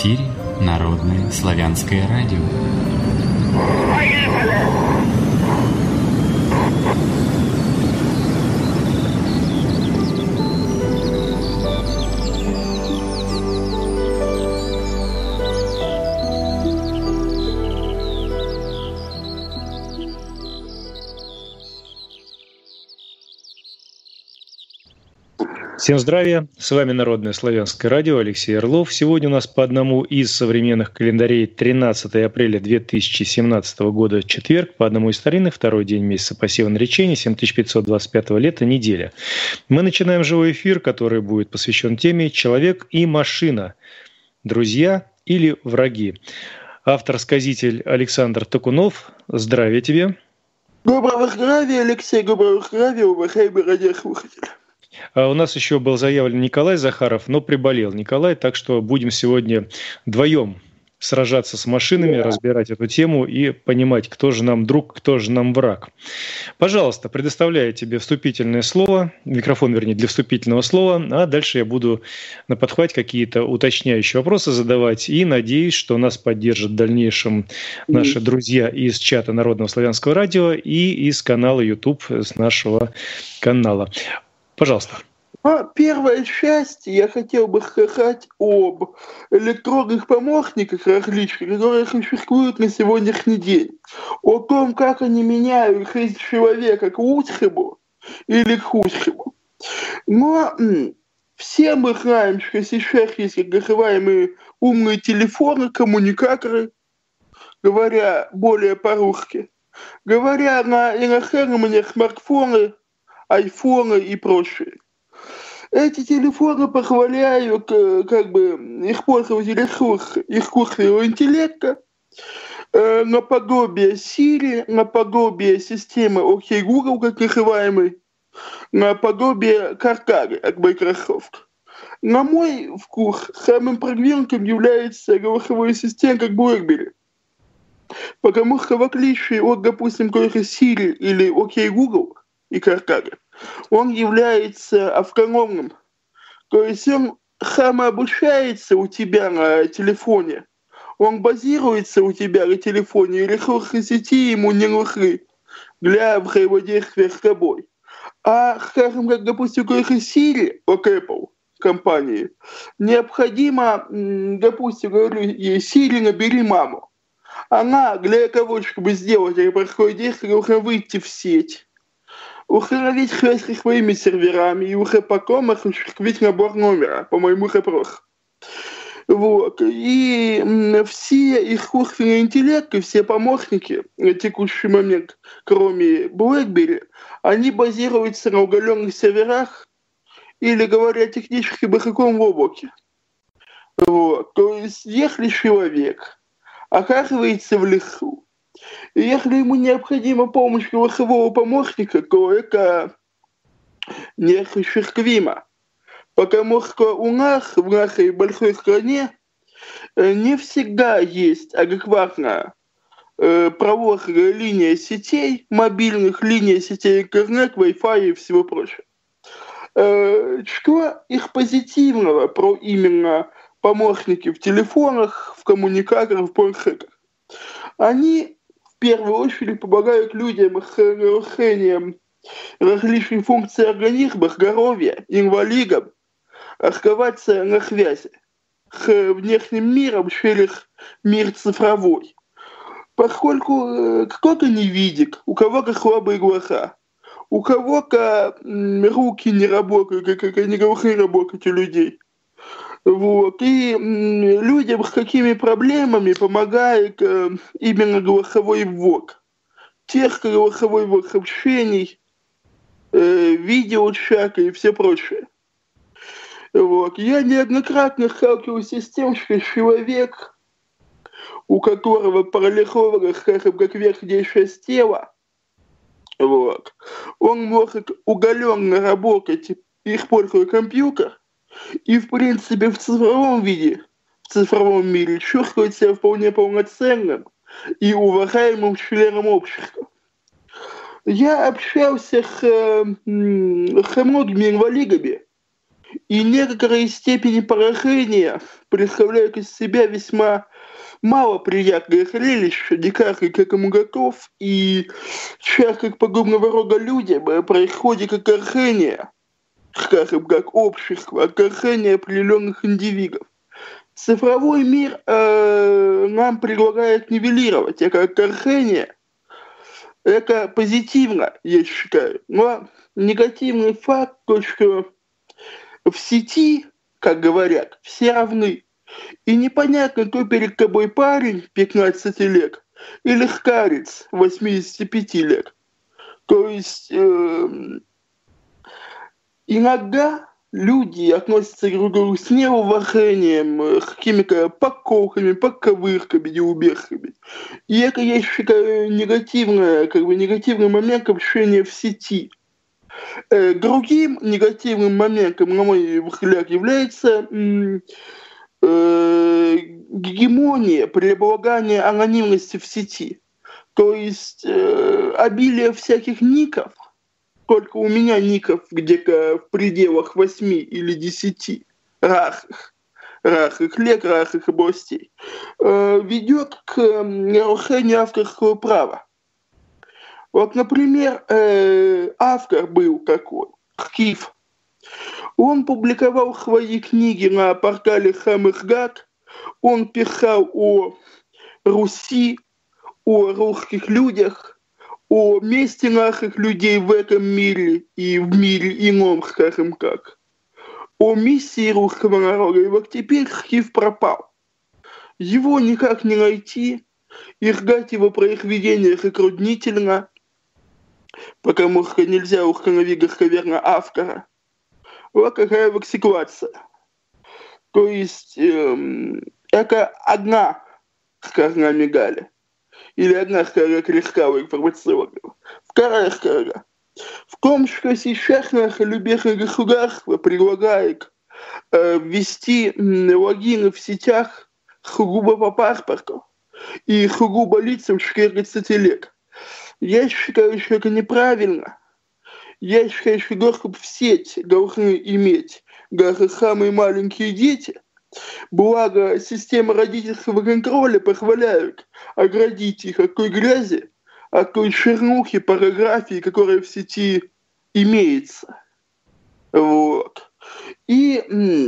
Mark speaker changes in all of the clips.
Speaker 1: эфире Народное славянское радио.
Speaker 2: Всем здравия! С вами Народное славянское радио, Алексей Орлов. Сегодня у нас по одному из современных календарей 13 апреля 2017 года четверг, по одному из старинных, второй день месяца посева наречения, 7525 лета, неделя. Мы начинаем живой эфир, который будет посвящен теме «Человек и машина. Друзья или враги?». Автор-сказитель Александр Такунов. Здравия тебе!
Speaker 3: Доброго здравия, Алексей, доброго здравия, уважаемые радиослушатели.
Speaker 2: У нас еще был заявлен Николай Захаров, но приболел Николай, так что будем сегодня вдвоем сражаться с машинами, разбирать эту тему и понимать, кто же нам друг, кто же нам враг. Пожалуйста, предоставляю тебе вступительное слово, микрофон, вернее, для вступительного слова, а дальше я буду на подхвате какие-то уточняющие вопросы задавать и надеюсь, что нас поддержат в дальнейшем наши друзья из чата Народного славянского радио и из канала YouTube, с нашего канала. Пожалуйста.
Speaker 3: Первая часть, я хотел бы сказать об электронных помощниках различных, которые существуют на сегодняшний день. О том, как они меняют жизнь человека к лучшему или к худшему. Но все мы знаем, что сейчас есть так называемые умные телефоны, коммуникаторы, говоря более по-русски. Говоря на иностранном языке, смартфоны, айфоны и прочее. Эти телефоны позволяют использовать ресурс искусственного интеллекта наподобие Siri, наподобие системы OK Google, как называемой, наподобие Cortana от Microsoft. На мой вкус, самым продвинутым является голосовой ассистент как BlackBerry. Потому что в отличие от, допустим, только Siri или OK Google и Cortana, он является автономным. То есть он самообучается у тебя на телефоне. Он базируется у тебя на телефоне, и ресурсы сети ему не нужны для взаимодействия с тобой. А, скажем, как, допустим, только Siri от Apple компании, необходимо, допустим, говорю ей, Siri, набери маму. Она для того, чтобы сделать это простое действие, должна выйти в сеть, установить связь со своими серверами и уже потом осуществить набор номера по моему запросу. Вот. И все искусственные интеллекты, все помощники на текущий момент, кроме BlackBerry, они базируются на удаленных серверах или, говоря технически, в высоком облаке. Вот. То есть, если человек оказывается в лесу, и если ему необходима помощь голосового помощника, то это неосуществимо. Потому что у нас, в нашей большой стране, не всегда есть адекватная проложенная линия сетей, мобильных, линия сетей интернет, Wi-Fi и всего прочего. Что их позитивного про именно помощники в телефонах, в коммуникаторах, в планшетах? Они в первую очередь помогают людям с нарушением различных функций организма, здоровья, инвалидам, оставаться на связи с внешним миром через мир цифровой. Поскольку кто-то не видит, у кого-то слабые глаза, у кого-то руки не работают, как они должны работать у людей. Вот. И людям с какими проблемами помогает именно голосовой ввод. Текст, голосовой ввод сообщений, видеочаты и все прочее. Вот. Я неоднократно сталкивался с тем, что человек, у которого парализована, скажем, как верхняя часть тела, вот, он может удаленно работать, используя компьютер, и, в принципе, в цифровом виде, в цифровом мире чувствует себя вполне полноценным и уважаемым членом общества. Я общался с многими инвалидами, и некоторые степени поражения представляют из себя весьма малоприятное зрелище, не каждый к этому готов, и часто к подобного рода людям происходит отторжение, скажем, как общество, отторжение определенных индивидов. Цифровой мир нам предлагает нивелировать это отторжение. Это позитивно, я считаю. Но негативный факт, то, что в сети, как говорят, все равны. И непонятно, кто перед тобой парень 15 лет или старец 85 лет. То есть иногда люди относятся друг к другу с неуважением, с какими-то подколками, подковырками, неумехами. И это, я считаю, негативный момент общения в сети. Другим негативным моментом, на мой взгляд, является гегемония, преобладание анонимности в сети. То есть обилие всяких ников, только у меня ников где-то в пределах 8 или 10 разных лет, разных областей, ведет к нарушению авторского права. Вот, например, автор был такой, Скиф. Он публиковал свои книги на портале Хамихгат, он писал о Руси, о русских людях, о месте наших людей в этом мире и в мире ином, скажем так, о миссии русского народа. И вот теперь Скиф пропал. Его никак не найти, и ждать его произведения затруднительно, потому что нельзя установить достоверно автора. Вот какая вот ситуация. То есть это одна сторона медали. Или одна сторона креста информационного. Вторая сторона. В том, что сейчас наше любезное государство предлагает ввести логины в сетях сугубо по паспорту и сугубо лицам 14 лет. Я считаю, что это неправильно. Я считаю, что доступ в сеть должны иметь даже самые маленькие дети. Благо, система родительского контроля позволяет оградить их от той грязи, от той чернухи, порнографии, которая в сети имеется. Вот. И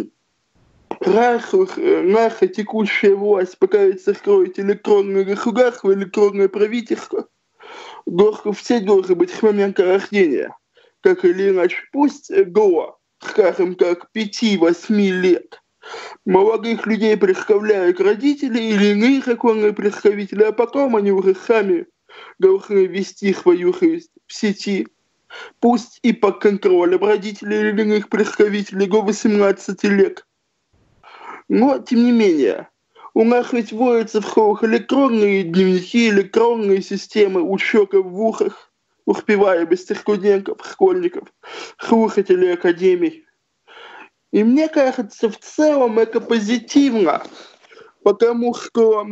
Speaker 3: раз наша текущая власть пытается строить электронное государство, электронное правительство, доступ в сеть должен быть с момента рождения. Как или иначе, пусть до, скажем так, 5-8 лет молодых людей представляют родители или иные законные представители, а потом они уже сами должны вести свою жизнь в сети, пусть и под контролем родителей или иных представителей до 18 лет. Но, тем не менее, у нас ведь вводятся в школах электронные дневники, электронные системы учета в вузах, успеваемости студентов, школьников, слушателей академий. И мне кажется, в целом это позитивно, потому что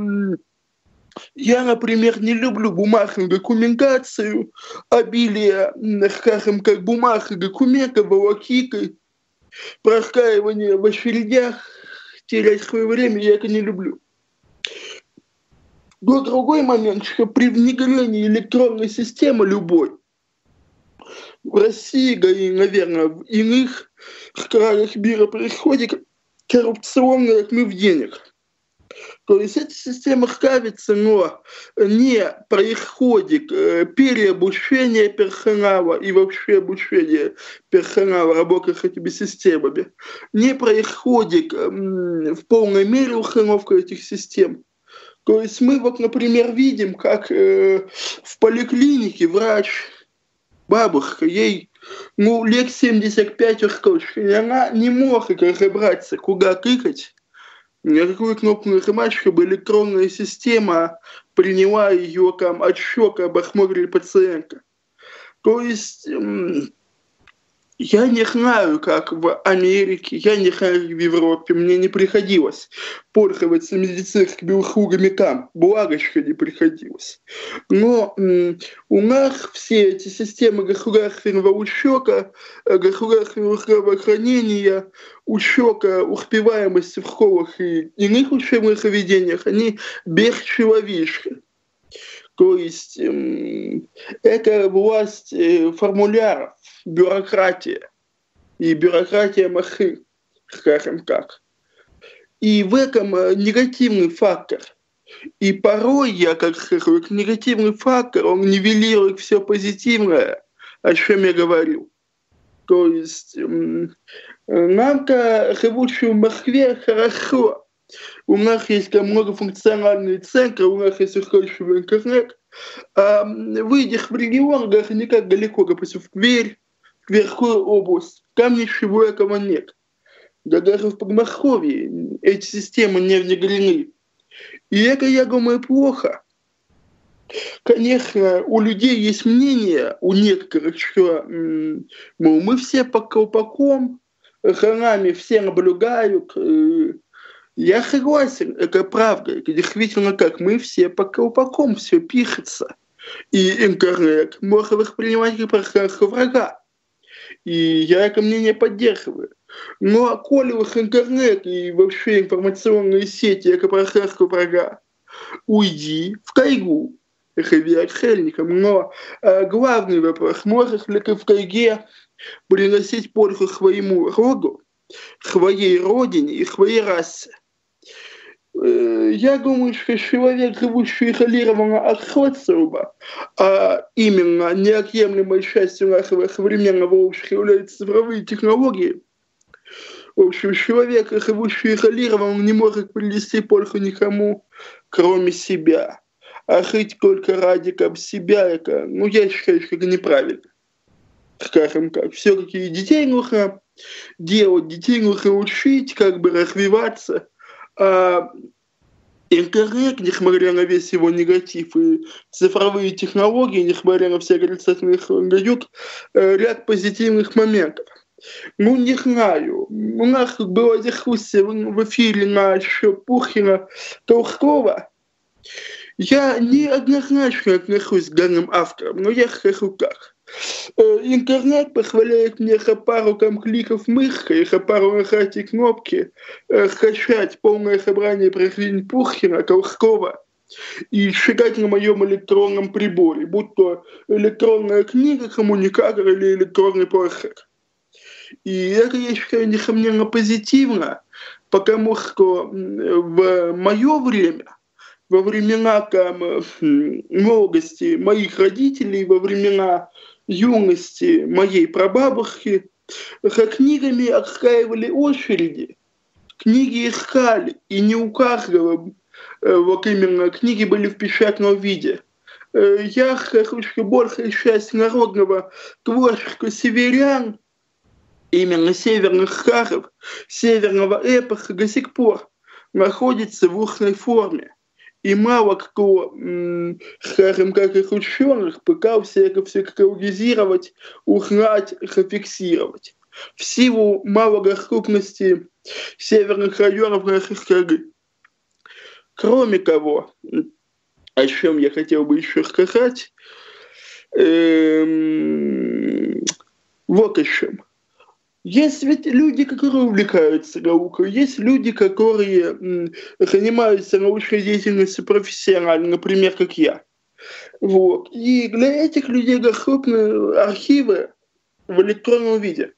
Speaker 3: я, например, не люблю бумажную документацию, обилие, скажем, как бумаг и документов, волокиты, простаивание в очередях, терять свое время, я это не люблю. Но другой момент, что при внедрении электронной системы любой, в России, да и, наверное, в иных странах мира происходит коррупционный отмыв денег. То есть эта система ставится, но не происходит переобучение персонала и вообще обучение персонала работы с этими системами. Не происходит в полной мере установка этих систем. То есть мы вот, например, видим, как в поликлинике врач, бабушка, ей лет 75 уж точно, и она не может разобраться, куда тыкать, на какую кнопку нажимать, чтобы электронная система приняла ее там отсчет об осмотре пациента. То есть Я не знаю, как в Америке, я не знаю, как в Европе. Мне не приходилось пользоваться медицинскими услугами там. Благо, что не приходилось. Но у нас все эти системы государственного учета, государственного здравоохранения, учета успеваемости в школах и иных учебных заведениях, они бесчеловечны. То есть это власть формуляров, бюрократия. И бюрократия машин, скажем так. И в этом негативный фактор. И порой, я как скажу, этот негативный фактор, он нивелирует все позитивное, о чем я говорил. То есть нам-то, живущим в Москве, хорошо. У нас есть там многофункциональные центры, у нас есть устойчивый интернет. А выйдешь в регион, даже не как далеко, допустим, в Тверь, в Тверскую область, там ничего этого нет. Да даже в Подмосковье эти системы не внедрены. И это, я думаю, плохо. Конечно, у людей есть мнение, у некоторых, что мол, мы все под колпаком, за нами все наблюдают. Я согласен, это правда, это действительно так, мы все под колпаком, все пишется. И интернет можно воспринимать как пространство врага. И я это мнение поддерживаю. Но коли уж интернет и вообще информационные сети это пространство врага, уйди в тайгу, живи отшельником. Но главный вопрос, можешь ли ты в тайге приносить пользу своему роду, своей родине и своей расе? Я думаю, что человек, живущий изолированно от социума, а именно неотъемлемой частью нашего современного общества являются цифровые технологии, в общем, человек, живущий изолированно, не может принести пользу никому, кроме себя. А жить только ради себя, это, я считаю, что это неправильно. Скажем так, все-таки детей нужно делать, детей нужно учить, развиваться. А интернет, несмотря на весь его негатив, и цифровые технологии, несмотря на все отрицательные, дают ряд позитивных моментов. Не знаю. У нас тут была дискуссия в эфире насчет Пушкина, Толстого. Я неоднозначно отношусь к данным авторам, но я скажу так. Интернет позволяет мне за пару кликов мышкой, за пару нажатий кнопки скачать полное собрание произведений Пушкина, Толстого и читать на моем электронном приборе, будь то электронная книга, коммуникатор или электронный планшет. И это, я считаю, несомненно позитивно, потому что в мое время, во времена молодости моих родителей, во времена юности моей прабабушки, за книгами отстаивали очереди, книги искали, и не у каждого именно книги были в печатном виде. Я скажу, что большая часть народного творчества северян, именно северных харов, северного эпоха до сих пор находится в устной форме. И мало кто, скажем, как их ученых, пытался это все каталогизировать, узнать, зафиксировать. В силу малодоступности северных районов нашей страны. Кроме того, о чем я хотел бы еще сказать, вот о чем. Есть ведь люди, которые увлекаются наукой, есть люди, которые занимаются научной деятельностью профессионально, например, как я. И для этих людей доступны архивы в электронном виде.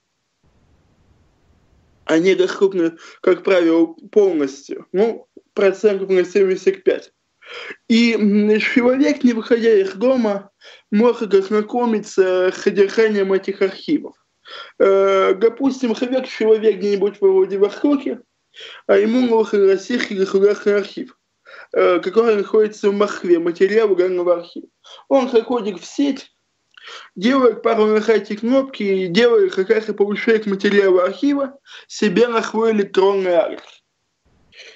Speaker 3: Они доступны, как правило, полностью, процентов на 75. И человек, не выходя из дома, может ознакомиться с содержанием этих архивов. Допустим, живет человек где-нибудь во Владивостоке, а ему нужен Российский государственный архив, который находится в Москве, материалы данного архива. Он заходит в сеть, делает пару нажатий кнопки и делает, как раз и получает материалы архива себе на свой электронный адрес.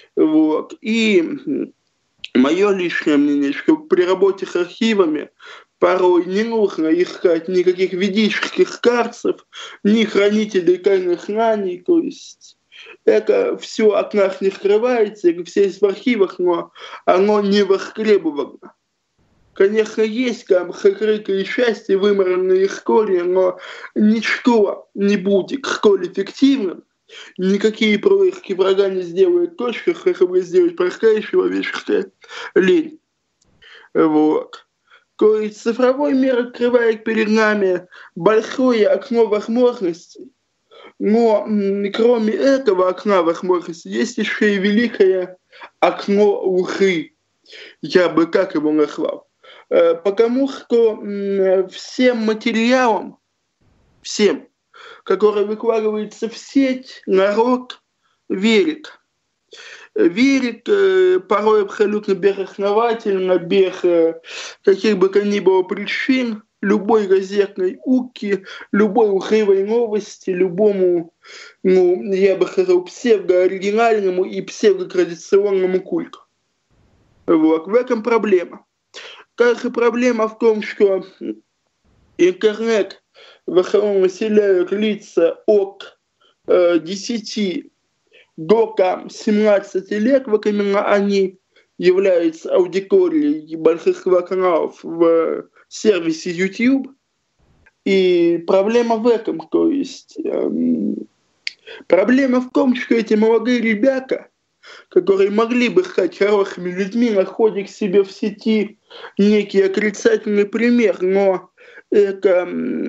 Speaker 3: И мое личное мнение, что при работе с архивами Порой не нужно искать никаких ведических карцев, ни хранителей тайных знаний, то есть это все от нас не скрывается, это все есть в архивах, но оно не востребовано. Конечно, есть там сокрытые части, вымаранные истории, но ничто не будет столь эффективным, никакие проверки врага не сделают точно, как бы сделать простая человеческая лень. Вот. То есть цифровой мир открывает перед нами большое окно возможностей, но кроме этого окна возможностей есть еще и великое окно лжи, я бы как его назвал. Потому что всем материалам, всем, который выкладывается в сеть, народ верит. Верит порой абсолютно безосновательно, без каких бы то ни было причин, любой газетной утке, любой лживой новости, любому, я бы сказал, псевдооригинальному и псевдотрадиционному культу. Вот. В этом проблема. Также проблема в том, что интернет в основном населяют лица от 10 до 17 лет, вот именно они являются аудиторией большинства каналов в сервисе YouTube. И проблема в этом, то есть проблема в том, что эти молодые ребята, которые могли бы стать хорошими людьми, находят себе в сети некий отрицательный пример, но это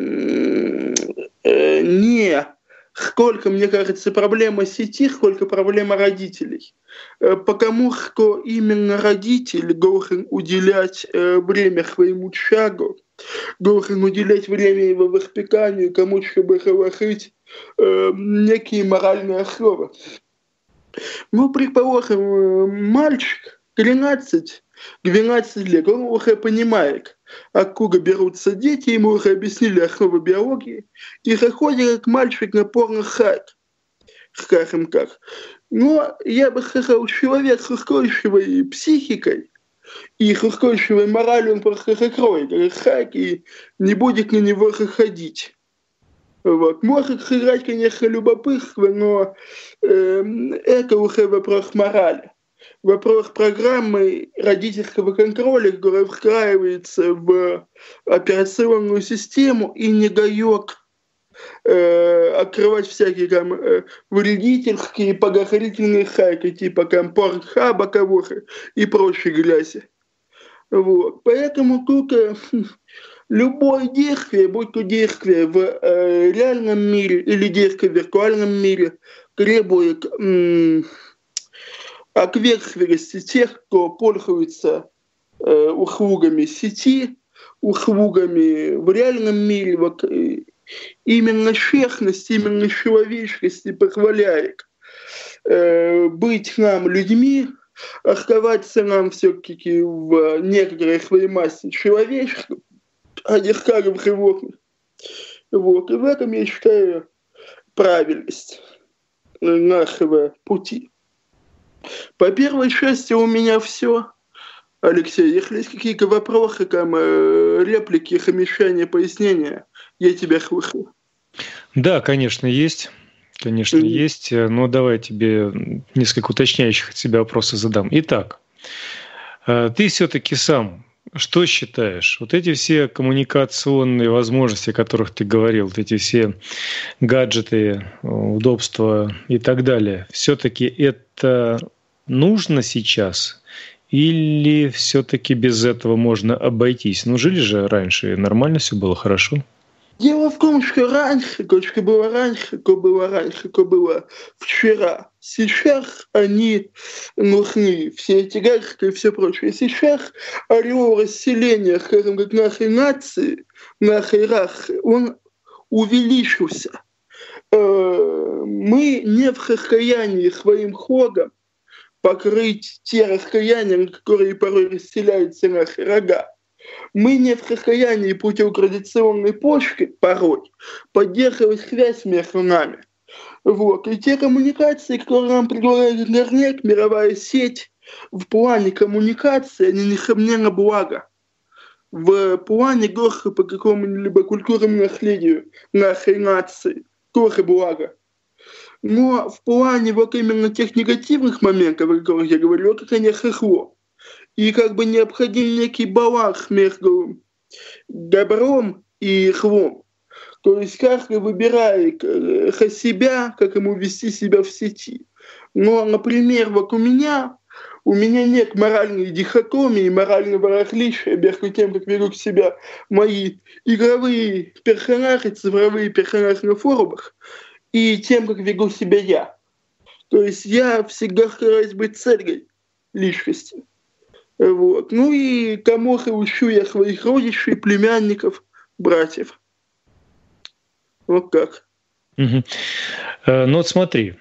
Speaker 3: не сколько, мне кажется, проблема сети, сколько проблема родителей. Потому что именно родитель должен уделять время своему чаду, должен уделять время его воспитанию, кому чтобы заложить некие моральные основы. Ну, предположим, мальчик 13-12 лет, он уже понимает, откуда берутся дети, ему уже объяснили основы биологии, и заходит как мальчик на порно-сайт, скажем так. Но я бы сказал, человек с устойчивой психикой и с устойчивой моралью, он просто закроет этот сайт и не будет на него заходить. Вот. Может сыграть, конечно, любопытство, но это уже вопрос морали. Вопрос программы родительского контроля, которая встраивается в операционную систему и не дает открывать всякие там вредительские, подозрительные сайты, типа там Порнхаба кого-то и прочей грязи. Вот. Поэтому тут любое действие, будь то действие в реальном мире или действие в виртуальном мире, требует ответственности тех, кто пользуется услугами сети, услугами в реальном мире. Вот, именно честность, именно человечность позволяет быть нам людьми, оставаться нам все-таки в некоторой своей массе человеческом, а не скажем животных. Вот. И в этом я считаю правильность нашего пути. По первой части у меня все. Алексей, если есть какие-то вопросы, там, реплики, замечания, пояснения, я тебя слушаю.
Speaker 2: Да, конечно, есть. Конечно, есть. Но давай я тебе несколько уточняющих от себя вопросов задам. Итак, ты все-таки сам что считаешь? Вот эти все коммуникационные возможности, о которых ты говорил, вот эти все гаджеты, удобства и так далее, все-таки это нужно сейчас? Или все-таки без этого можно обойтись? Ну, жили же раньше, нормально все было, хорошо?
Speaker 3: Дело в том, что раньше, то, что было раньше, то было вчера. Сейчас они нужны, все эти гаджеты и все прочее. Сейчас ореол расселения, скажем, как нашей нации, нашей расы, он увеличился. Мы не в состоянии своим ходом покрыть те расстояния, на которые порой расселяются наши рога. Мы не в состоянии путем традиционной почты порой поддерживать связь между нами. Вот. И те коммуникации, которые нам предлагает интернет, мировая сеть, в плане коммуникации, они, несомненно, благо. в плане гроха по какому-либо культурному наследию нашей нации, тоже благо. Но в плане вот именно тех негативных моментов, о которых я говорю, это, конечно, зло. И как бы необходим некий баланс между добром и злом. То есть каждый выбирает себя, как ему вести себя в сети. Но, например, вот у меня нет моральной дихотомии, морального различия между тем, как ведут себя мои игровые персонажи, цифровые персонажи на форумах, и тем, как веду себя я. То есть я всегда стараюсь быть цельной личностью. Вот. Ну и кому-то учу я своих родичей, племянников, братьев. Вот так.
Speaker 2: Угу. Ну вот смотри,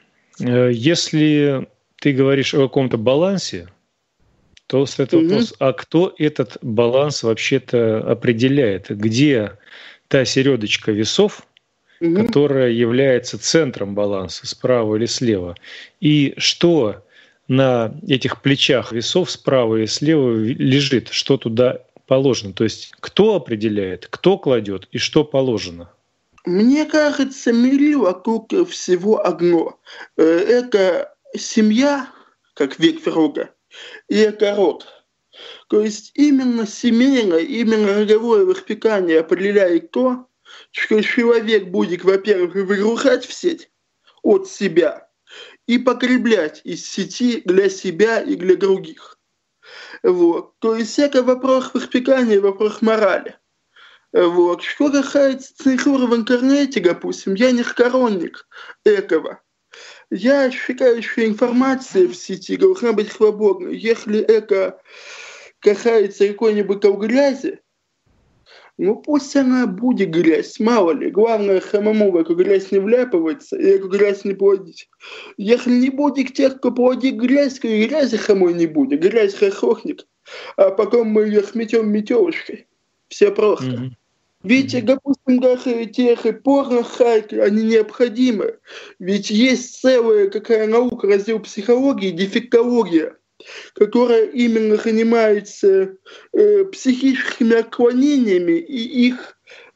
Speaker 2: если ты говоришь о каком-то балансе, то стоит вопрос, а кто этот баланс вообще-то определяет? Где та середочка весов, которая является центром баланса, справа или слева? И что на этих плечах весов справа и слева лежит, что туда положено? То есть кто определяет, кто кладет и что положено?
Speaker 3: Мне кажется, мир вокруг всего одно. Это семья, как вектор рога, и это род. То есть именно семейное, именно родовое воспитание определяет то, что человек будет, во-первых, выгружать в сеть от себя и потреблять из сети для себя и для других. Вот. То есть это вопрос воспитания, вопрос морали. Вот. Что касается цензуры в интернете, допустим, я не сторонник этого. Я считаю, что информация в сети должна быть свободной. Если это касается какой-нибудь грязи, ну пусть она будет грязь, мало ли. Главное, самому в эту грязь не вляпываться и эту грязь не плодить. Если не будет тех, кто плодит грязь, то и грязи самой не будет. Грязь рассохнет, а потом мы ее сметем метелочкой. Все просто. Ведь, допустим, даже те порно-сайты, они необходимы. Ведь есть целая какая наука, раздел психологии, дефектология, которая именно занимается психическими отклонениями и их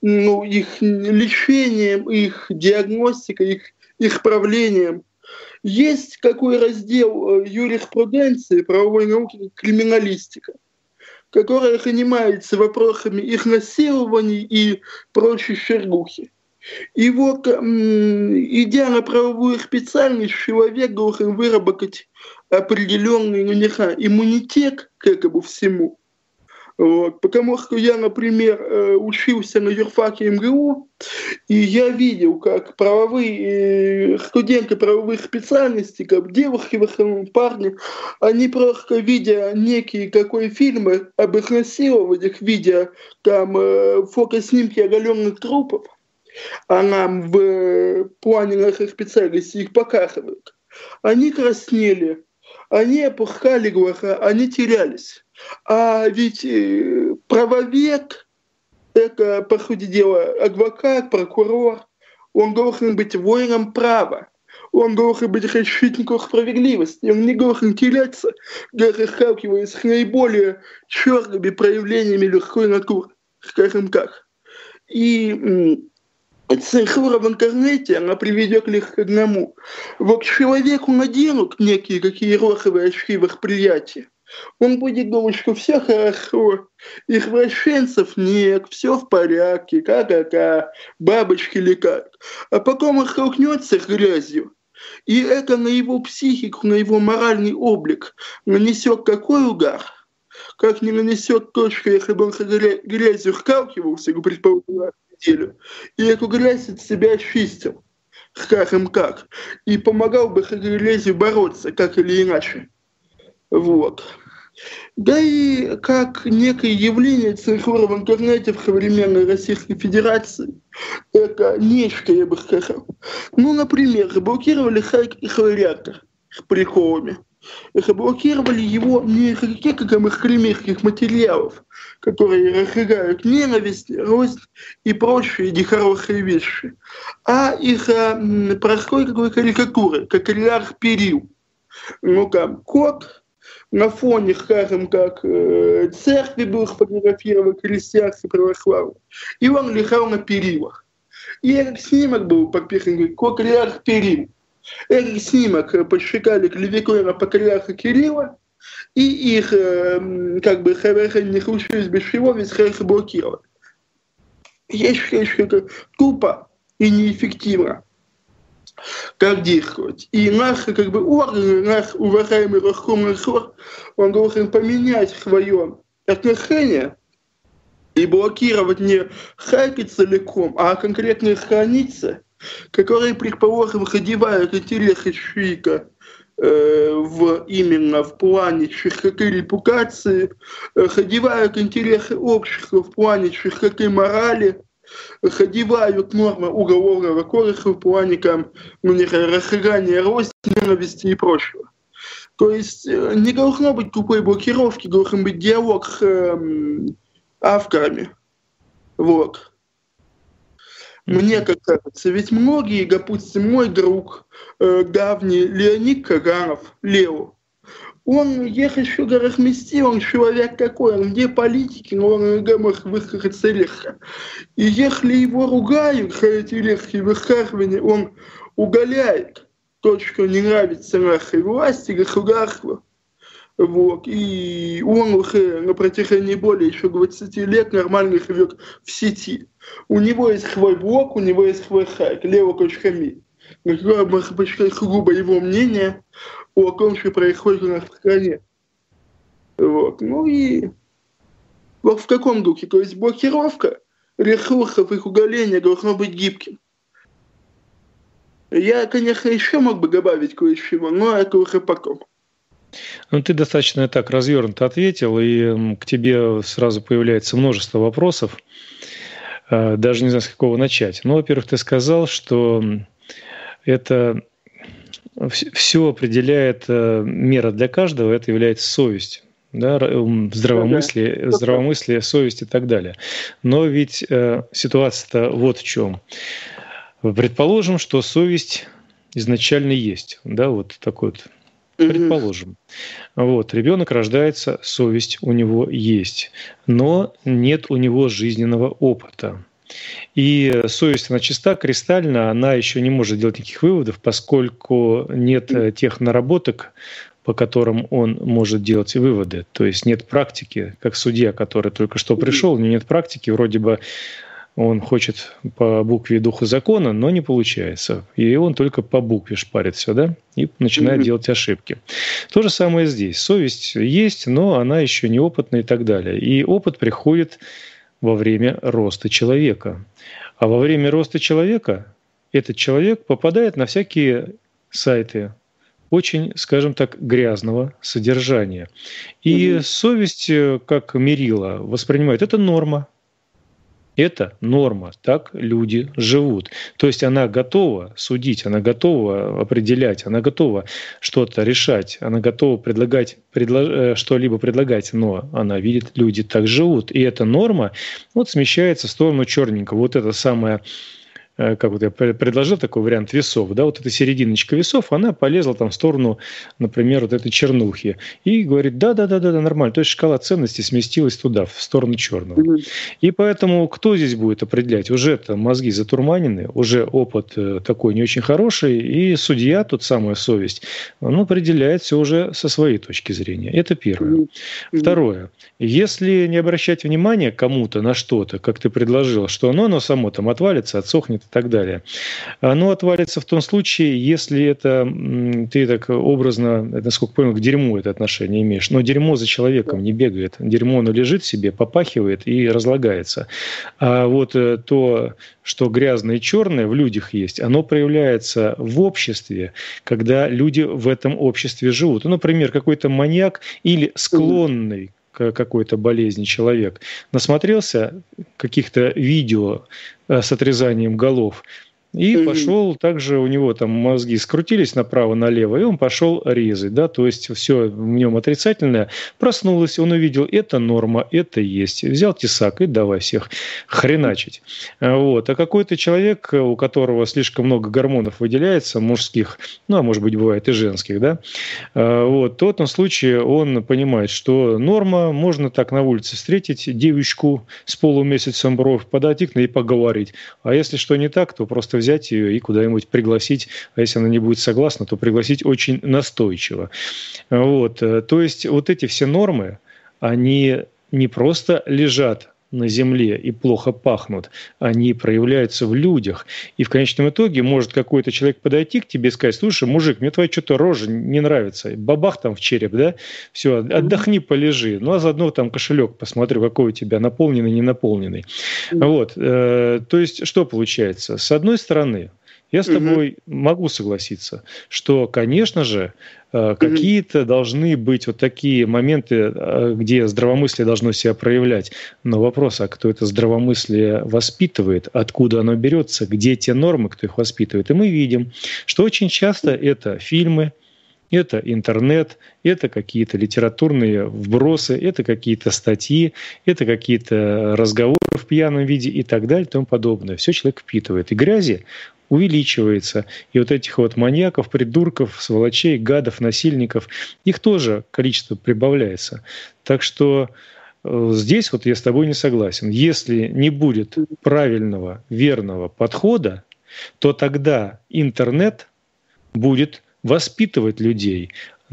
Speaker 3: лечением, их диагностикой, их правлением. Есть такой раздел юриспруденции, правовой науки, криминалистика, которая занимается вопросами изнасилований и прочей шергухи. И вот, идя на правовую специальность, человек должен выработать определенный иммунитет к этому всему. Вот. Потому что я, например, учился на юрфаке МГУ, и я видел, как студенты правовых специальностей, как девушки, в основном парни, они просто, видя некие какой фильмы об изнасилованиях, видя там фотоснимки оголенных трупов, а нам в плане нашей специальности их показывают, они краснели, они опускали глаза, они терялись. А ведь правовед — это, по сути дела, адвокат, прокурор. Он должен быть воином права. Он должен быть защитником справедливости. Он не должен теряться, даже сталкиваясь с наиболее черными проявлениями людской натуры, скажем так. И цензура в интернете, она приведет лишь к одному. Вот человеку наденут некие какие розовые очки восприятия, он будет думать, что все хорошо, извращенцев нет, все в порядке, ка-ка-ка, бабочки летают. А потом он столкнется с грязью, и это на его психику, на его моральный облик нанесет какой удар, как не нанесет то, что если бы он с грязью сталкивался, предположим, неделю, и эту грязь от себя очистил, скажем так, и помогал бы с грязью бороться, как или иначе. Вот. Да и как некое явление цензуры в интернете в современной Российской Федерации, это нечто, я бы сказал. Ну, например, заблокировали сайт «Эхо-реактор» с приколами. Заблокировали его не из каких-то там экстремистских материалов, которые разжигают ненависть, рознь и прочие нехорошие вещи, а из-за простой какой карикатуры, как Ильяр Перил. Ну там кот на фоне, скажем, как церкви был сфотографирован, христианский православный, и он лежал на перилах. И этот снимок был подписан «Патриарх Кирилл». Этот снимок подшикали клеветой на патриарха Кирилла, и их, как бы, совершенно не случилось без всего, ведь сразу блокировали. Я считаю, что это тупо и неэффективно. Как действовать. И наш, как бы, орган, наш уважаемый Роскомнадзор, он должен поменять свое отношение и блокировать не сайты целиком, а конкретные страницы, которые, предположим, задевают интересы человека именно в плане чистоты репутации, задевают интересы общества в плане чистоты морали, задевают нормы уголовного кодекса в плане разжигания розни, ненависти и прочего. То есть не должно быть тупой блокировки, должен быть диалог с авторами. Вот. Мне как кажется, ведь многие, допустим, мой друг давний Леонид Каганов, Лео, он еще разместил, он человек такой, он где политики, но он может высказаться легко. И если его ругают за эти легкие высказывания, он уголяет то, что не нравится нашей власти, государству. Вот. И он уже на протяжении более еще 20 лет нормально живет в сети. У него есть свой блог, у него есть свой сайт, leo.me, на котором можно почитать сугубо его мнение о том, что происходит у нас в стране. Вот. Ну и вот в каком духе? То есть блокировка ресурсов, их уголение должно быть гибким. Я, конечно, еще мог бы добавить кое-чего, но это уже потом.
Speaker 2: Ну, ты достаточно так развернуто ответил, и к тебе сразу появляется множество вопросов. Даже не знаю, с какого начать. Ну, во-первых, ты сказал, что это все определяет мера для каждого, это является совесть. Да, здравомыслие, совесть и так далее. Но ведь ситуация-то вот в чем. Предположим, что совесть изначально есть. Да, вот такой вот. Предположим. Вот, ребенок рождается, совесть у него есть, но нет у него жизненного опыта. И совесть, она чиста, кристальна, она еще не может делать никаких выводов, поскольку нет тех наработок, по которым он может делать выводы. То есть нет практики, как судья, который только что пришел, у него нет практики, вроде бы он хочет по букве и духу закона, но не получается. И он только по букве шпарит все, да? И начинает делать ошибки. То же самое здесь. Совесть есть, но она еще неопытна и так далее. И опыт приходит во время роста человека. А во время роста человека этот человек попадает на всякие сайты очень, скажем так, грязного содержания. И совесть, как мерило, воспринимает это норма. Это норма, так люди живут. То есть она готова судить, она готова определять, она готова что-то решать, она готова что-либо предлагать, но она видит, люди так живут. И эта норма вот смещается в сторону черненького. Вот это самое, как вот я предложил такой вариант весов, да, вот эта серединочка весов, она полезла там в сторону, например, вот этой чернухи. И говорит, да, нормально. То есть шкала ценностей сместилась туда, в сторону черного. И поэтому кто здесь будет определять? Уже там мозги затурманены, уже опыт такой не очень хороший, и судья, тут самая совесть, он определяет все уже со своей точки зрения. Это первое. Второе. Если не обращать внимания кому-то на что-то, как ты предложил, что оно само там отвалится, отсохнет и так далее. Оно отвалится в том случае, если это ты так образно, насколько понял, к дерьму это отношение имеешь. Но дерьмо за человеком не бегает. Дерьмо оно лежит себе, попахивает и разлагается. А вот то, что грязное и черное в людях есть, оно проявляется в обществе, когда люди в этом обществе живут. Ну, например, какой-то маньяк или склонный к какой-то болезни человек насмотрелся каких-то видео с отрезанием голов И пошел, также у него там мозги скрутились направо-налево, и он пошел резать, да, то есть все в нем отрицательное. Проснулось, он увидел, это норма, это есть. Взял тесак и давай всех хреначить. Вот. А какой-то человек, у которого слишком много гормонов выделяется, мужских, ну, а может быть, бывает и женских, да, вот, в этом случае он понимает, что норма, можно так на улице встретить девочку с полумесяцем бровь, подойти к ней и поговорить. А если что не так, то просто взять ее и куда-нибудь пригласить, а если она не будет согласна, то пригласить очень настойчиво. Вот. То есть вот эти все нормы, они не просто лежат на земле и плохо пахнут, они проявляются в людях. И в конечном итоге может какой-то человек подойти к тебе и сказать: слушай, мужик, мне твоя что-то рожа не нравится, бабах там в череп, да, все, отдохни, полежи, ну а заодно там кошелек посмотрю, какой у тебя, наполненный, не наполненный. Вот, то есть что получается? С одной стороны, я с тобой могу согласиться, что, конечно же, какие-то должны быть вот такие моменты, где здравомыслие должно себя проявлять. Но вопрос, а кто это здравомыслие воспитывает, откуда оно берется, где те нормы, кто их воспитывает. И мы видим, что очень часто это фильмы, это интернет, это какие-то литературные вбросы, это какие-то статьи, это какие-то разговоры в пьяном виде и так далее и тому подобное. Все человек впитывает. И грязи увеличивается. И вот этих вот маньяков, придурков, сволочей, гадов, насильников, их тоже количество прибавляется. Так что здесь вот я с тобой не согласен. Если не будет правильного, верного подхода, то тогда интернет будет воспитывать людей.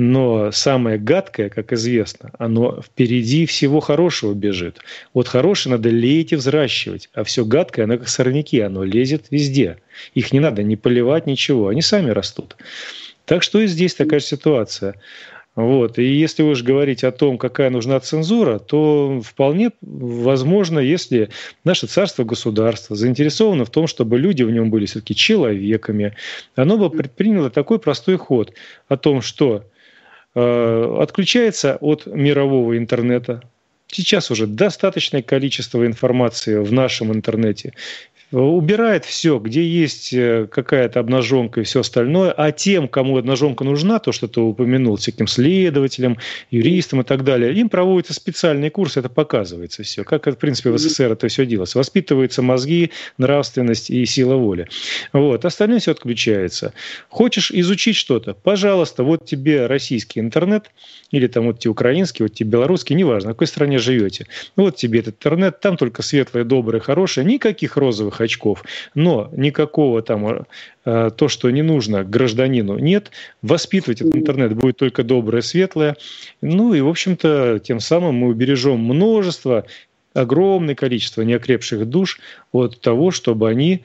Speaker 2: Но самое гадкое, как известно, оно впереди всего хорошего бежит. Вот хорошее надо леять и взращивать, а все гадкое, оно как сорняки, оно лезет везде. Их не надо ни поливать, ничего, они сами растут. Так что и здесь такая же ситуация. Вот. И если уж говорить о том, какая нужна цензура, то вполне возможно, если наше царство-государство заинтересовано в том, чтобы люди в нем были все-таки человеками, оно бы предприняло такой простой ход о том, что отключается от мирового интернета. Сейчас уже достаточное количество информации в нашем интернете. Убирает все, где есть какая-то обнаженка и все остальное, а тем, кому обнаженка нужна, то, что ты упомянул, всяким следователям, юристам и так далее, им проводятся специальные курсы, это показывается все. Как, в принципе, в СССР это все делалось. Воспитываются мозги, нравственность и сила воли. Вот. Остальное все отключается. Хочешь изучить что-то? Пожалуйста, вот тебе российский интернет, или там вот тебе украинский, вот тебе белорусский, неважно, в какой стране живете. Вот тебе этот интернет, там только светлое, доброе, хорошее, никаких розовых очков, но никакого там то, что не нужно гражданину, нет. Воспитывать этот интернет будет только доброе, светлое. Ну и, в общем-то, тем самым мы убережем множество, огромное количество неокрепших душ от того, чтобы они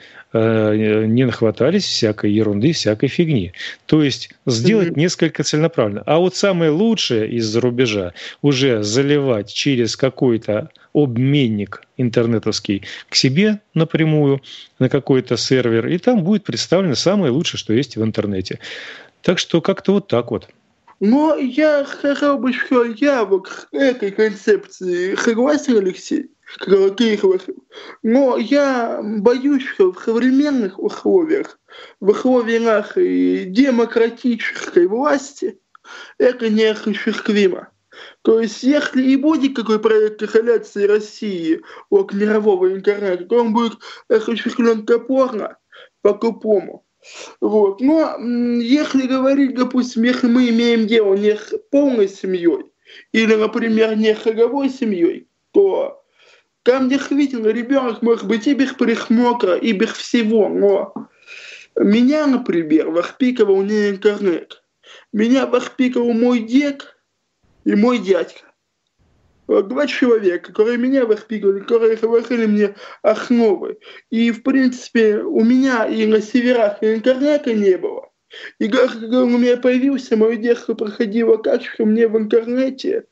Speaker 2: не нахватались всякой ерунды, всякой фигни. То есть сделать несколько целенаправленно. А вот самое лучшее из-за рубежа уже заливать через какой-то обменник интернетовский к себе напрямую на какой-то сервер, и там будет представлено самое лучшее, что есть в интернете. Так что как-то вот так вот.
Speaker 3: Но я хотел бы, что я вот к этой концепции согласен, Алексей, как ты говорил. Но я боюсь, что в современных условиях, в условиях нашей демократической власти, это неосуществимо. То есть, если и будет какой проект изоляции России от мирового интернета, то он будет осуществлен топорно, по-тупому. Вот. Но если говорить, допустим, если мы имеем дело не с полной семьей, или, например, не с роговой семьей, то там действительно ребенок может быть и без присмотра, и без всего. Но меня, например, воспитывал не интернет. Меня воспитывал мой дед и мой дядька. Вот 2 человека, которые меня воспитывали, которые говорили мне основы. И, в принципе, у меня и на северах и интернета не было. И когда у меня появился, мое детство проходило так, что мне в интернете,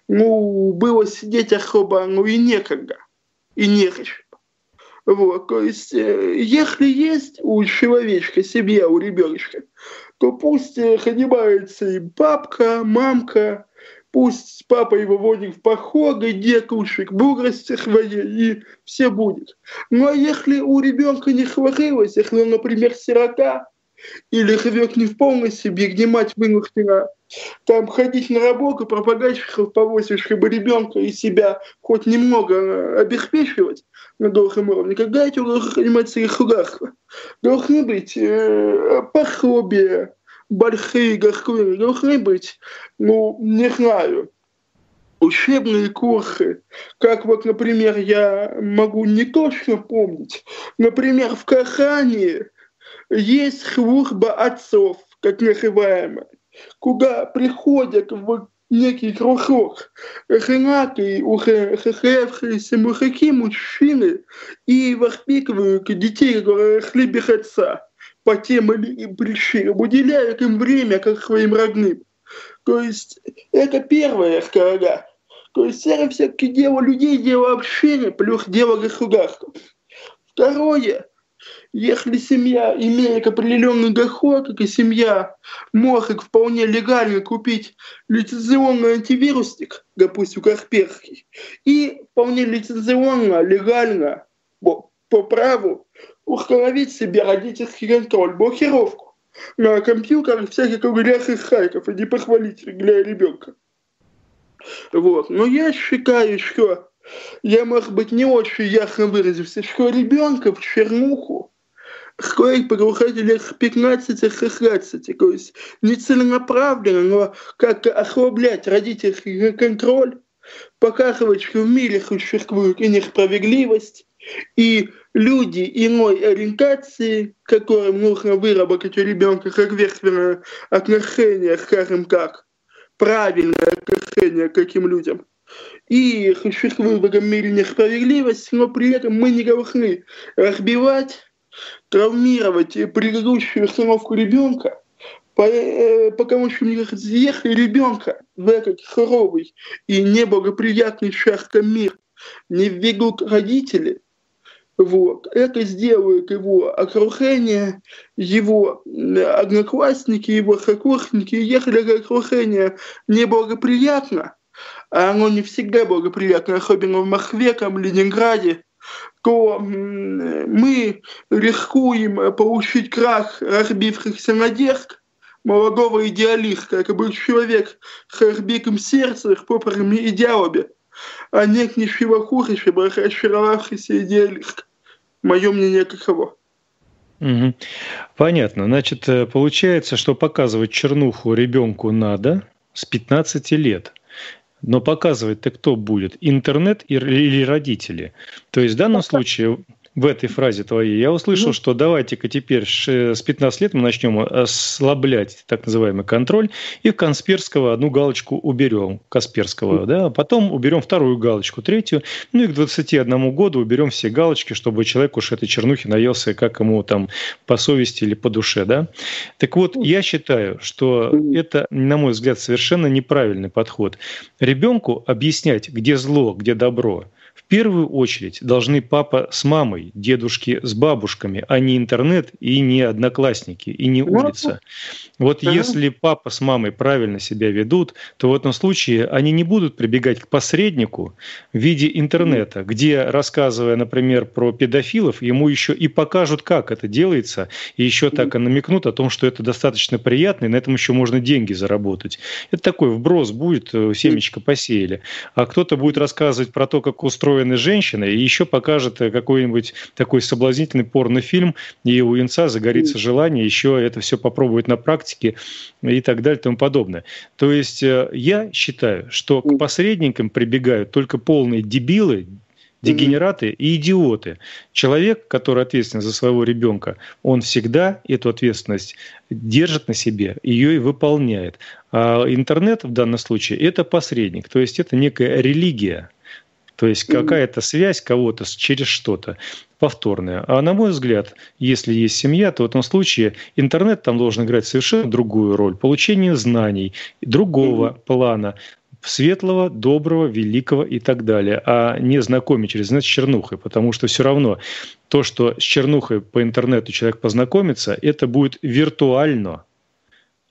Speaker 3: было сидеть особо, и некогда, и незачем. Вот, то есть, если есть у человечка семья, у ребеночка, то пусть занимается и бабка, мамка, Пусть папа его водит в походы, декушек, бугрости хвоей, и все будет. Ну а если у ребенка не хворилось, если он, например, сирота, или живет не в полной себе, где мать вынуждена там ходить на работу, пропагандщиков повозить, чтобы ребенка и себя хоть немного обеспечивать на должном уровне, когда этим должны заниматься государство? Должны быть пособия, большие государства, должны быть, ну, не знаю, учебные курсы, как вот, например, я могу не точно помнить, например, в Казани есть служба отцов, как называемая, куда приходят в некий кружок женатые, уже состоявшиеся мужики, мужчины, и воспитывают детей, которые шли без отца по тем или иным причинам, уделяют им время как своим родным. То есть это первая сторона. То есть это все-таки дело людей, дело общения, плюс дело государства. Второе. Если семья имеет определенный доход, и семья может вполне легально купить лицензионный антивирусник, допустим, Касперский, и вполне лицензионно, легально, по праву, установить себе родительский контроль, блокировку на компьютерах всяких угрязных сайтов и непохвалительных для ребенка. Вот. Но я считаю, что я, может быть, не очень ясно выразился, что ребенка в чернуху стоит погружать лет с 15-16, то есть не целенаправленно, но как-то ослаблять родительский контроль, показывать, что в мире существует и несправедливость, и люди иной ориентации, которым нужно выработать у ребенка соответственное отношение, скажем так, правильное отношение к этим людям. И существует в этом мире несправедливость, но при этом мы не должны разбивать, травмировать предыдущую установку ребенка, потому что, мне кажется, если ребенка в этот суровый и неблагоприятный часто мир не введут родители, вот, это сделает его окружение, его одноклассники, его сокурсники. Если это окружение неблагоприятно, а оно не всегда благоприятно, особенно в Москве, там, Ленинграде, то мы рискуем получить крах разбившихся надежд молодого идеалиста. Это был человек с разбитым сердцем, с попрыми идеалами, а нет ничего хуже, чем разочаровавшийся идеалист. Мое мнение таково.
Speaker 2: Угу. Понятно. Значит, получается, что показывать чернуху ребенку надо с 15 лет. Но показывать-то кто будет? Интернет или родители? То есть в данном случае, в этой фразе твоей, я услышал, что давайте-ка теперь с 15 лет мы начнем ослаблять так называемый контроль, и в Касперского одну галочку уберем, Касперского, да, а потом уберем вторую галочку, третью, ну и к 21 году уберем все галочки, чтобы человек уж этой чернухи наелся, как ему там по совести или по душе, да. Так вот, я считаю, что это, на мой взгляд, совершенно неправильный подход. Ребенку объяснять, где зло, где добро, в первую очередь должны папа с мамой, дедушки с бабушками, а не интернет и не одноклассники, и не улица. Вот если папа с мамой правильно себя ведут, то в этом случае они не будут прибегать к посреднику в виде интернета, где, рассказывая, например, про педофилов, ему еще и покажут, как это делается, и еще так и намекнут о том, что это достаточно приятно, и на этом еще можно деньги заработать. Это такой вброс будет, семечко посеяли. А кто-то будет рассказывать про то, как устроены женщины, и еще покажет какой-нибудь такой соблазнительный порнофильм, и у юнца загорится желание еще это все попробовать на практике и так далее и тому подобное. То есть я считаю, что к посредникам прибегают только полные дебилы, дегенераты и идиоты. Человек, который ответственен за своего ребенка, он всегда эту ответственность держит на себе, ее и выполняет. А интернет в данном случае – это посредник, то есть это некая религия. То есть какая-то связь кого-то через что-то повторная. А на мой взгляд, если есть семья, то в этом случае интернет там должен играть совершенно другую роль. Получение знаний, другого плана, светлого, доброго, великого и так далее. А не знакомить через интернет с чернухой. Потому что все равно то, что с чернухой по интернету человек познакомится, это будет виртуально.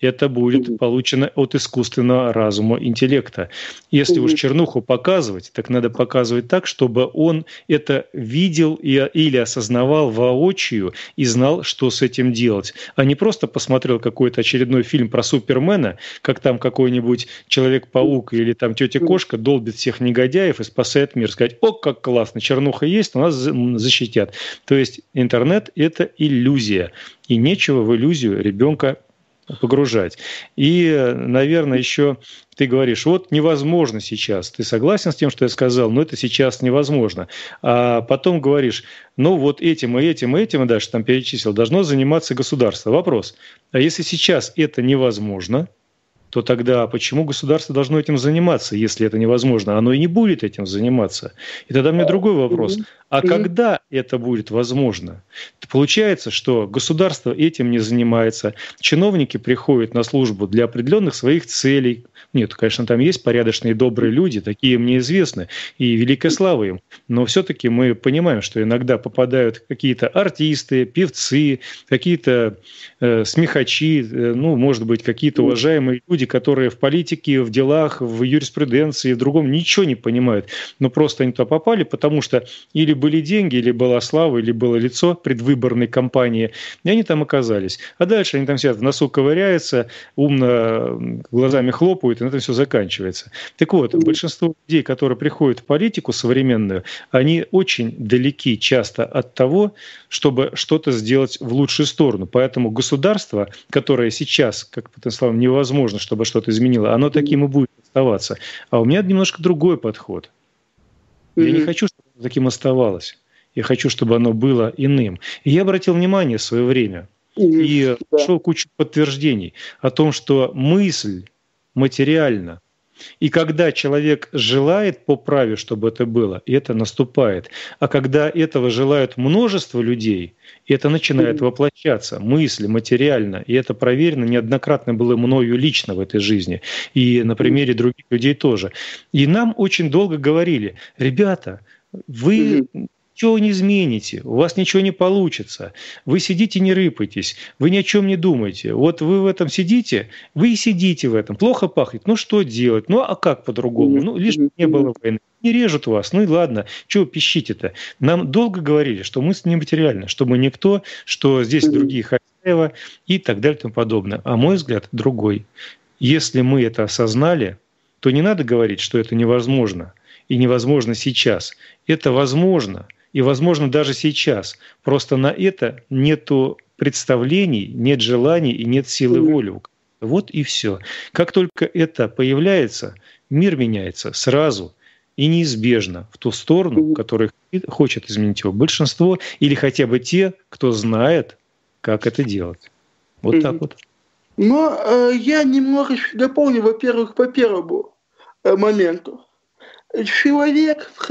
Speaker 2: это будет получено от искусственного разума, интеллекта. Если уж чернуху показывать, так надо показывать так, чтобы он это видел или осознавал воочию и знал, что с этим делать. А не просто посмотрел какой-то очередной фильм про Супермена, как там какой-нибудь Человек-паук или там тетя-кошка долбит всех негодяев и спасает мир. Сказать: о, как классно, чернуха есть, нас защитят. То есть интернет – это иллюзия. И нечего в иллюзию ребенка погружать. И, наверное, еще ты говоришь: вот невозможно сейчас. Ты согласен с тем, что я сказал? Но это сейчас невозможно. А потом говоришь: ну вот этим и этим и этим, и дальше там перечислил, должно заниматься государство. Вопрос: а если сейчас это невозможно, то тогда почему государство должно этим заниматься, если это невозможно? Оно и не будет этим заниматься. И тогда у меня другой вопрос. А когда это будет возможно? Получается, что государство этим не занимается, чиновники приходят на службу для определенных своих целей. Нет, конечно, там есть порядочные и добрые люди, такие мне известны, и великая слава им. Но все-таки мы понимаем, что иногда попадают какие-то артисты, певцы, какие-то смехачи, ну, может быть, какие-то уважаемые люди, которые в политике, в делах, в юриспруденции, в другом ничего не понимают. Но просто они туда попали, потому что или были деньги, или была слава, или было лицо предвыборной кампании, и они там оказались. А дальше они там сидят, в носу ковыряются, умно глазами хлопают, и на этом все заканчивается. Так вот, большинство людей, которые приходят в политику современную, они очень далеки часто от того, чтобы что-то сделать в лучшую сторону. Поэтому государство, которое сейчас, как по твоим словам, невозможно, чтобы что-то изменило, оно таким и будет оставаться. А у меня немножко другой подход. Я не хочу, чтобы оно таким оставалось. Я хочу, чтобы оно было иным. И я обратил внимание в свое время и нашел кучу подтверждений о том, что мысль материальна. И когда человек желает по праве, чтобы это было, это наступает. А когда этого желают множество людей, это начинает воплощаться. Мысль материально. И это проверено неоднократно было мною лично в этой жизни. И на примере других людей тоже. И нам очень долго говорили: ребята, вы ничего не измените, у вас ничего не получится, вы сидите, не рыпайтесь, вы ни о чем не думаете. Вот вы в этом сидите, вы и сидите в этом. Плохо пахнет, ну что делать? Ну а как по-другому? Ну лишь бы не было войны. Не режут вас, ну и ладно, чего пищите-то? Нам долго говорили, что мысль нематериальна, что мы никто, что здесь другие хозяева и так далее и тому подобное. А мой взгляд другой. Если мы это осознали, то не надо говорить, что это невозможно. И невозможно сейчас. Это возможно. И возможно даже сейчас. Просто на это нету представлений, нет желаний и нет силы воли. Вот и все. Как только это появляется, мир меняется сразу и неизбежно в ту сторону, которая хочет изменить его большинство, или хотя бы те, кто знает, как это делать. Вот так вот.
Speaker 3: Но я немного дополню, во-первых, по первому моменту. Человек в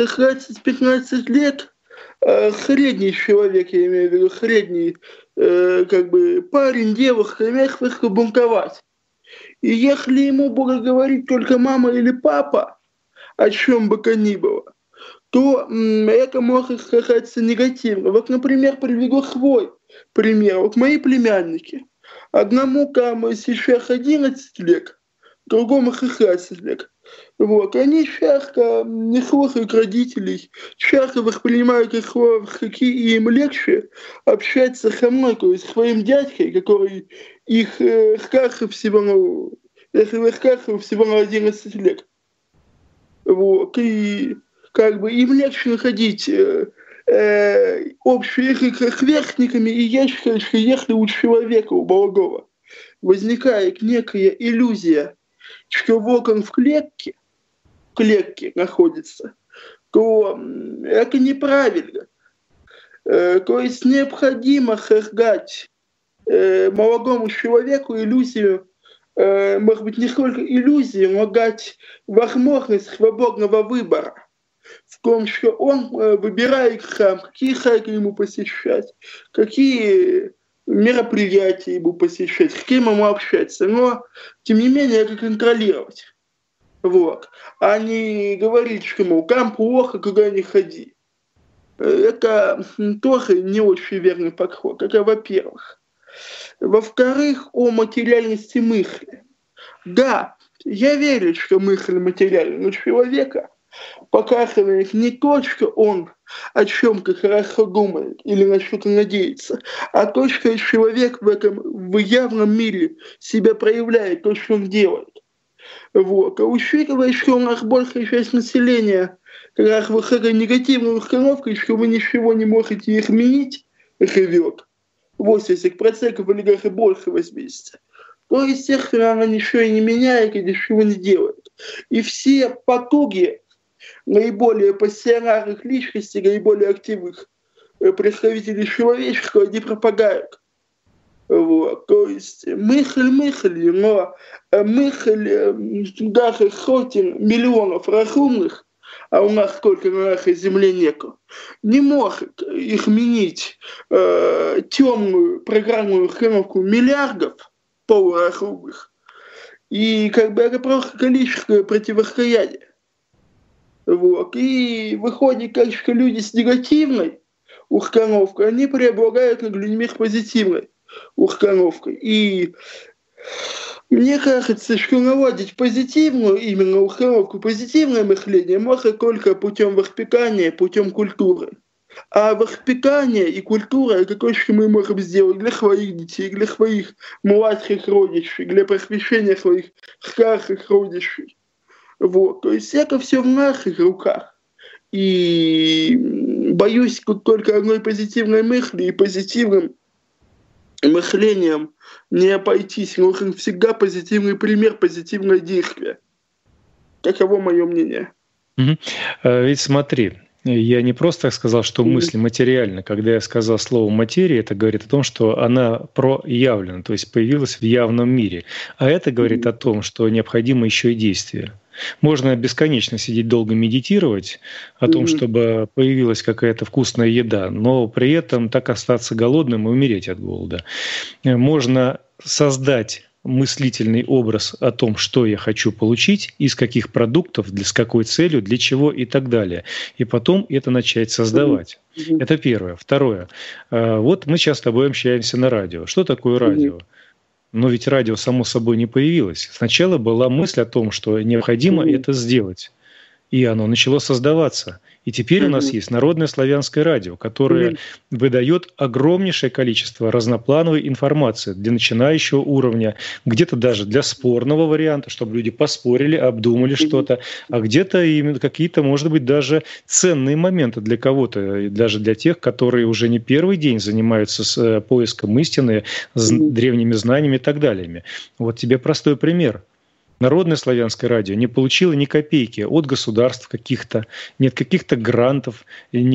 Speaker 3: 15 лет, средний человек, я имею в виду, средний как бы парень, девушка, имеет смысл бунтовать. И если ему будет говорить только мама или папа, о чем бы то ни было, то это может сказаться негативно. Вот, например, приведу свой пример. Вот мои племянники. Одному там сейчас 11 лет, другому 16 лет. Вот. Они часто не слушают родителей, часто воспринимают их слова, какие им легче общаться со мной, то есть своим дядькой, который их старше всего, если старше всего на 11 лет. Вот. И как бы им легче находить общий язык с сверстниками, и я считаю, что если у человека, у молодого, возникает некая иллюзия, что вот он в клетке находится, то это неправильно. То есть необходимо создать молодому человеку иллюзию, может быть, не сколько иллюзию, но дать возможность свободного выбора. В том, что он выбирает сам, какие сайты ему посещать, какие мероприятия ему посещать, с кем ему общаться. Но, тем не менее, это контролировать. Вот. А не говорить, что, мол, там плохо, куда не ходи. Это тоже не очень верный подход. Это во-первых. Во-вторых, о материальности мысли. Да, я верю, что мысль материальна, но человека показывает не то, что он о чем-то хорошо думает или на что-то надеется, а то, что человек в явном мире себя проявляет, то, что он делает. Вот. А учитывая, что у нас большая часть населения как раз вот с этой негативной установкой, что вы ничего не можете изменить, живет 80% или даже больше 80%, то, естественно, она ничего и не меняет и ничего не делает. И все потуги наиболее пассионарных личностей, наиболее активных представителей человечества, они пропадают. Вот. То есть мысль, но мысль даже сотен миллионов разумных, а у нас сколько на нашей земле нету, не может изменить темную программную установку миллиардов полуразумных. И как бы это просто количество противостояния. Вот. И выходит, что люди с негативной установкой, они преобладают над людьми с позитивной установкой. И мне кажется, что наладить позитивную именно установку, позитивное мышление можно только путем воспитания, путем культуры. А воспитание и культура – это то, что мы можем сделать для своих детей, для своих младших родичей, для просвещения своих старших родичей. Вот. То есть это все в наших руках. И боюсь, тут только одной позитивной мысли и позитивным мышлением не обойтись. Нужен всегда позитивный пример, позитивное действие. Таково мое мнение.
Speaker 2: Ведь смотри, я не просто сказал, что мысль материальна. Когда я сказал слово «материя», это говорит о том, что она проявлена, то есть появилась в явном мире. А это говорит о том, что необходимо еще и действие. Можно бесконечно сидеть долго медитировать о том, чтобы появилась какая-то вкусная еда, но при этом так остаться голодным и умереть от голода. Можно создать мыслительный образ о том, что я хочу получить, из каких продуктов, с какой целью, для чего и так далее. И потом это начать создавать. Это первое. Второе. Вот мы сейчас с тобой общаемся на радио. Что такое радио? Но ведь радио само собой не появилось. Сначала была мысль о том, что необходимо это сделать. И оно начало создаваться. И теперь у нас есть Народное славянское радио, которое выдает огромнейшее количество разноплановой информации для начинающего уровня, где-то даже для спорного варианта, чтобы люди поспорили, обдумали что-то, а где-то именно какие-то, может быть, даже ценные моменты для кого-то, и даже для тех, которые уже не первый день занимаются с поиском истины, с древними знаниями и так далее. Вот тебе простой пример. Народное славянское радио не получило ни копейки от государств каких-то, нет каких-то грантов,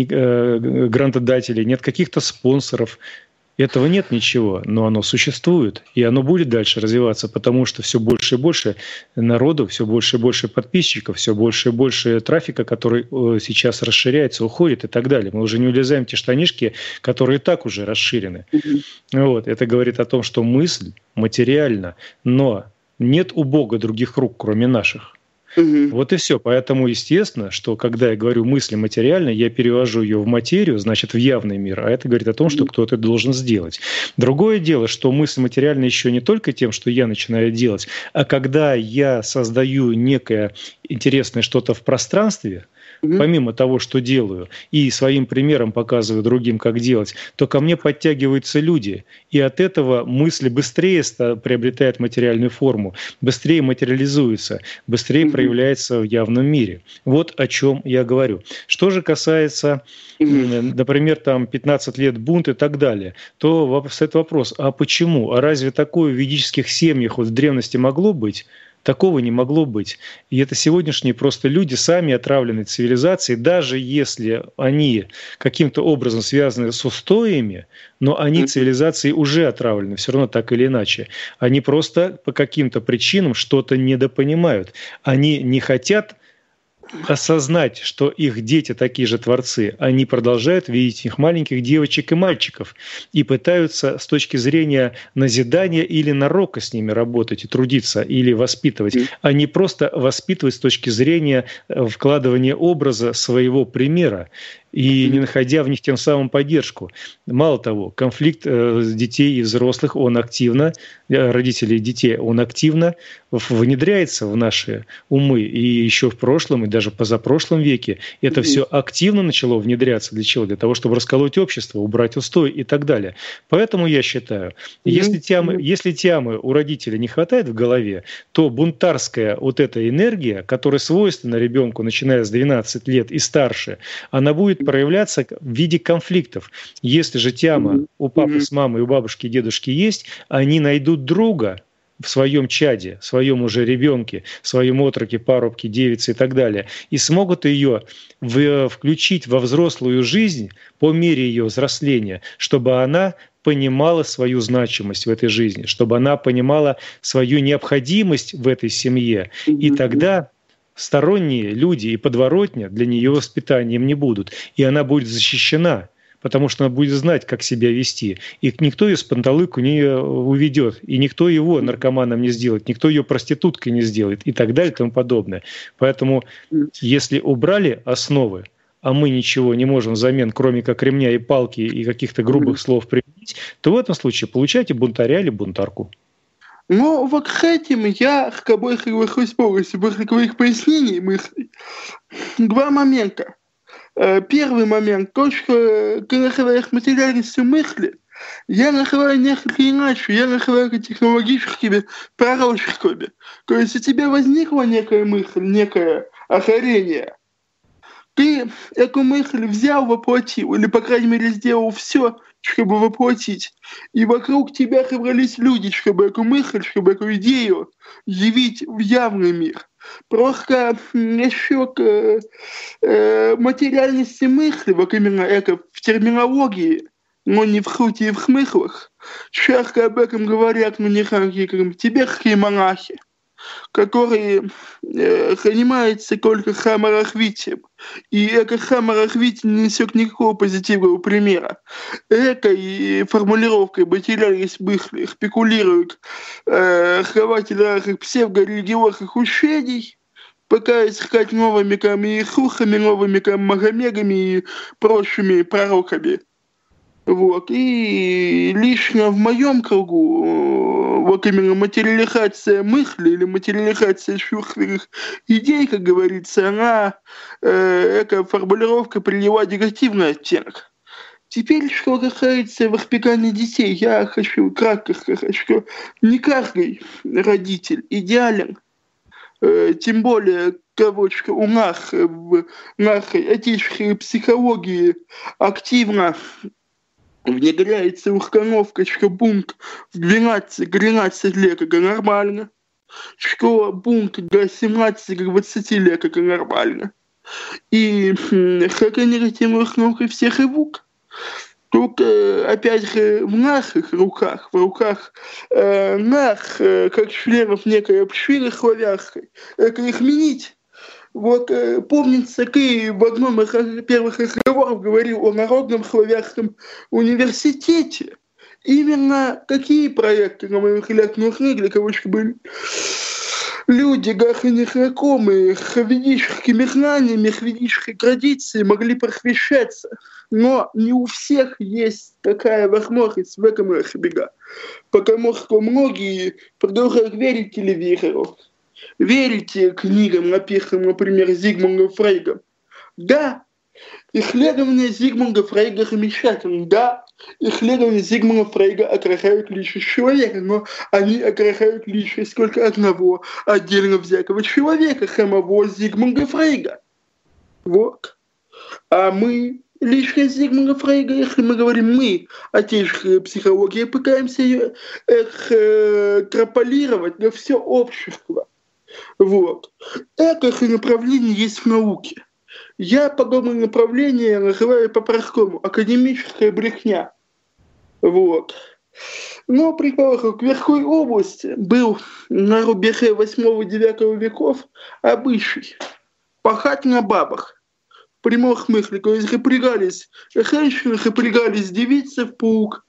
Speaker 2: грантодателей, нет каких-то спонсоров. Этого нет ничего, но оно существует, и оно будет дальше развиваться, потому что все больше и больше народу, все больше и больше подписчиков, все больше и больше трафика, который сейчас расширяется, уходит и так далее. Мы уже не улезаем в те штанишки, которые и так уже расширены. Вот. Это говорит о том, что мысль материальна, но нет у Бога других рук, кроме наших. Вот и все. Поэтому, естественно, что когда я говорю мысли материальной, я перевожу ее в материю, значит, в явный мир, а это говорит о том, что кто-то должен сделать. Другое дело, что мысль материальная еще не только тем, что я начинаю делать, а когда я создаю некое интересное что-то в пространстве, помимо того, что делаю, и своим примером показываю другим, как делать, то ко мне подтягиваются люди, и от этого мысль быстрее приобретает материальную форму, быстрее материализуется, быстрее проявляется в явном мире. Вот о чем я говорю. Что же касается, например, там 15 лет бунт и так далее, то стоит вопрос, а почему? А разве такое в ведических семьях вот в древности могло быть? Такого не могло быть. И это сегодняшние просто люди, сами отравленные цивилизацией, даже если они каким-то образом связаны с устоями, но они цивилизацией уже отравлены, все равно так или иначе. Они просто по каким-то причинам что-то недопонимают. Они не хотят осознать, что их дети такие же творцы, они продолжают видеть их маленьких девочек и мальчиков и пытаются с точки зрения назидания или нарока с ними работать и трудиться, или воспитывать, а не просто воспитывать с точки зрения вкладывания образа своего примера. и не находя в них тем самым поддержку. Мало того, конфликт детей и взрослых, он активно, родителей и детей, он активно внедряется в наши умы. И еще в прошлом, и даже позапрошлом веке это все активно начало внедряться. Для чего? Для того, чтобы расколоть общество, убрать устой и так далее. Поэтому я считаю, если тямы у родителей не хватает в голове, то бунтарская вот эта энергия, которая свойственна ребенку, начиная с 12 лет и старше, она будет проявляться в виде конфликтов. Если же тяма у папы с мамой, у бабушки и дедушки есть, они найдут друга в своем чаде, в своем уже ребенке, в своем отроке, парубке, девице и так далее, и смогут ее включить во взрослую жизнь по мере ее взросления, чтобы она понимала свою значимость в этой жизни, чтобы она понимала свою необходимость в этой семье. И тогда сторонние люди и подворотня для нее воспитанием не будут. И она будет защищена, потому что она будет знать, как себя вести. И никто ее с панталыку не уведет, и никто его наркоманом не сделает, никто ее проституткой не сделает и так далее и тому подобное. Поэтому если убрали основы, а мы ничего не можем взамен, кроме как ремня и палки и каких-то грубых слов применить, то в этом случае получайте бунтаря или бунтарку.
Speaker 3: Но вот к этим я с тобой соглашусь полностью. После твоих пояснений мыслей. Два момента. Первый момент. То, что ты называешь материальностью мысли, я называю несколько иначе. Я называю это технологическими пророчествами. То есть у тебя возникла некая мысль, некое озарение. Ты эту мысль взял, воплотил, или, по крайней мере, сделал все, чтобы воплотить. И вокруг тебя собрались люди, чтобы эту мысль, чтобы эту идею явить в явный мир. Просто еще к материальности мысли, вот именно это в терминологии, но не в сути и в смыслах, часто об этом говорят, не знаю, тибетские монахи, которые занимаются только саморазвитием. И это саморазвитие не несет никакого позитивного примера. Этой формулировкой материальность мысли спекулируют основатели разных псевдорелигиозных учений, пытаясь искать новыми Иисусами, новыми Магомедами и прочими пророками. Вот. И лично в моем кругу вот именно материализация мысли или материализация чувственных идей, как говорится, она, эта формулировка приняла негативный оттенок. Теперь, что касается воспитания детей, я хочу кратко сказать, что не каждый родитель идеален, тем более того, что у нас в нашей отечественной психологии активно внедряется установка, что бунт в 12-13 лет это нормально, что бунт до 17-20 лет это нормально. И с этой негативной установкой все живут. Тут, опять же, в наших руках, в руках нас, как членов некой общины славянской, это изменить. Вот помнится, ты в одном из первых разговоров говорил о Народном славянском университете. Именно какие проекты, на мой взгляд, нужны для того, чтобы люди, даже незнакомые с ведическими знаниями, с ведической традицией, могли просвещаться. Но не у всех есть такая возможность в этом разбега, потому что многие продолжают верить телевизору, верите книгам, написанным, например, Зигмундом Фрейдом? Да, исследования Зигмунда Фрейда замечательны. Да, исследования Зигмунда Фрейда отражают личность человека, но они отражают личность только одного отдельно взятого человека, самого Зигмунда Фрейда. Вот. А мы, личность Зигмунда Фрейда, если мы говорим «мы», отечественная психология, пытаемся ее экстраполировать на все общество. Вот. Это же направление есть в науке. Я подобное направление называю по-простому академическая брехня. Вот. Но, предположим, в Тверской области был на рубеже 8-9 веков обычай пахать на бабах. В прямом смысле, то есть запрягались женщины, запрягались девицы в плуг,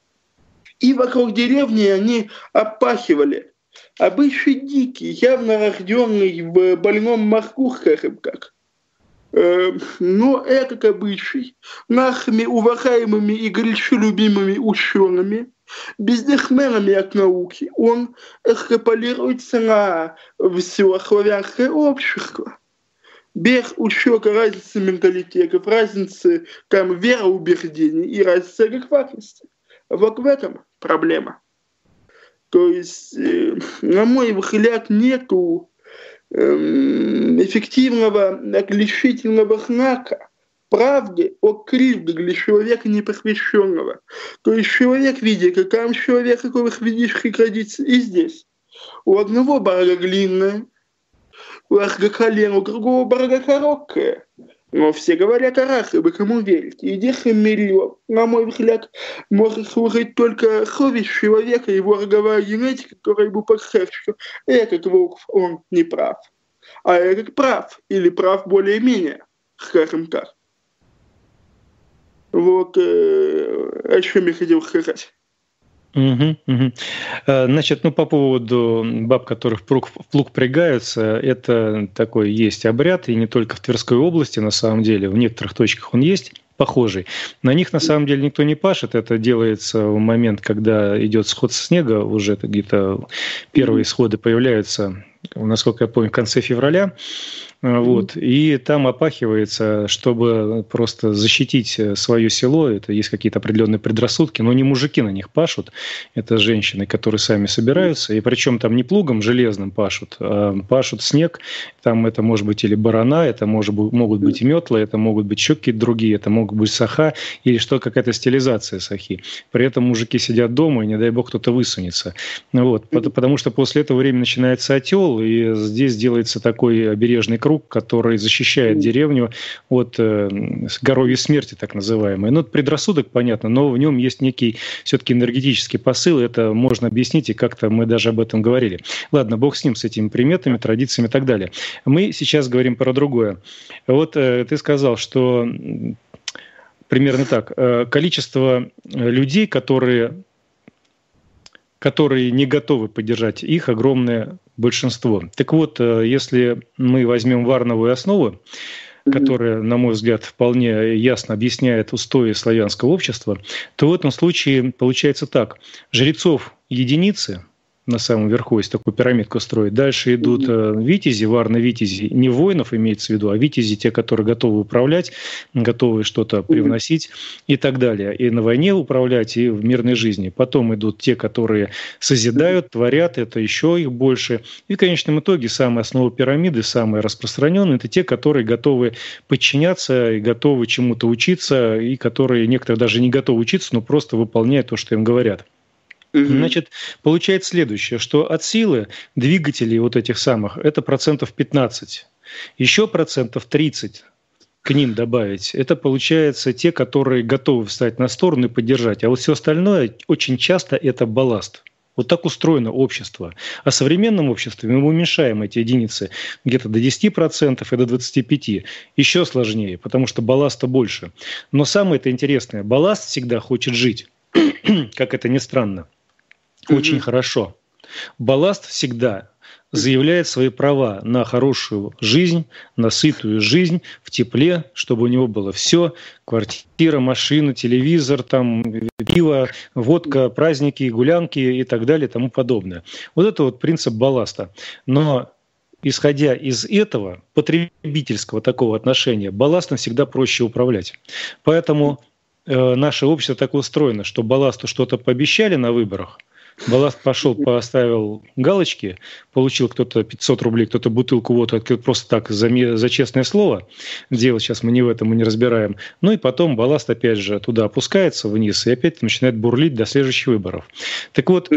Speaker 3: и вокруг деревни они опахивали. Обычай дикий, явно рожденный в больном мозгу, скажем так. Но этот обычай нашими уважаемыми и горячо любимыми учеными, бизнесменами от науки, он экстраполируется на все славянское общество. Без учета разницы менталитетов, разницы там, вероубеждений и разницы адекватности. Вот в этом проблема. То есть, на мой взгляд, нету эффективного отличительного знака правды от кривды для человека непосвященного. То есть человек видит, как там человек, которых ведических традиций, и здесь. У одного борода длинная, у одного колено, у другого борода короткая. Но все говорят о раке, вы кому верите. И 10 миллионов, на мой взгляд, может служить только совесть человека, его роговая генетика, которая ему подскажет, что этот волк, он не прав. А этот прав, или прав более-менее, скажем так. Вот о чем я хотел сказать.
Speaker 2: Значит, по поводу баб, которых в плуг впрягаются, это такой есть обряд, и не только в Тверской области, на самом деле, в некоторых точках он есть похожий. На них, на самом деле, никто не пашет, это делается в момент, когда идет сход снега, уже где-то первые сходы появляются, насколько я помню, в конце февраля. Вот, и там опахивается, чтобы просто защитить свое село. Это есть какие-то определенные предрассудки, но не мужики на них пашут, это женщины, которые сами собираются, и причем там не плугом железным пашут, а пашут снег. Там это может быть или барана, это могут быть и метлы, это могут быть еще какие-то другие, это могут быть саха или что, какая-то стилизация сахи. При этом мужики сидят дома, и не дай бог кто-то высунется. Вот, потому что после этого времени начинается отел, и здесь делается такой обережный круг, который защищает деревню от горовьей смерти, так называемой. Ну, предрассудок, понятно, но в нем есть некий все-таки энергетический посыл, это можно объяснить, и как-то мы даже об этом говорили. Ладно, бог с ним, с этими приметами, традициями и так далее. Мы сейчас говорим про другое. Вот ты сказал, что примерно так, количество людей, которые не готовы поддержать их, огромное большинство. Так вот, если мы возьмем варновую основу, которая, на мой взгляд, вполне ясно объясняет устои славянского общества, то в этом случае получается так. Жрецов единицы, на самом верху, если такую пирамидку строить. Дальше идут витязи, варны витязи, не воинов имеется в виду, а витязи, те, которые готовы управлять, готовы что-то привносить и так далее. И на войне управлять, и в мирной жизни. Потом идут те, которые созидают, творят, это еще их больше. И в конечном итоге самая основа пирамиды, самые распространенные, это те, которые готовы подчиняться, и готовы чему-то учиться, и которые некоторые даже не готовы учиться, но просто выполняют то, что им говорят. Значит, получается следующее, что от силы двигателей вот этих самых это 15%. Еще 30% к ним добавить, это получается те, которые готовы встать на сторону и поддержать. А вот все остальное очень часто это балласт. Вот так устроено общество. А в современном обществе мы уменьшаем эти единицы где-то до 10% и до 25%. Еще сложнее, потому что балласта больше. Но самое-то интересное, балласт всегда хочет жить, как это ни странно. Очень хорошо. Балласт всегда заявляет свои права на хорошую жизнь, на сытую жизнь, в тепле, чтобы у него было все: квартира, машина, телевизор, там, пиво, водка, праздники, гулянки и так далее и тому подобное. Вот это вот принцип балласта. Но исходя из этого потребительского такого отношения, балластом всегда проще управлять. Поэтому наше общество так устроено, что балласту что-то пообещали на выборах, балласт пошел, поставил галочки, получил кто-то 500 рублей, кто-то бутылку водки открыл просто так за честное слово. Дело сейчас мы не в этом, мы не разбираем. Ну и потом балласт опять же туда опускается вниз и опять начинает бурлить до следующих выборов. Так вот,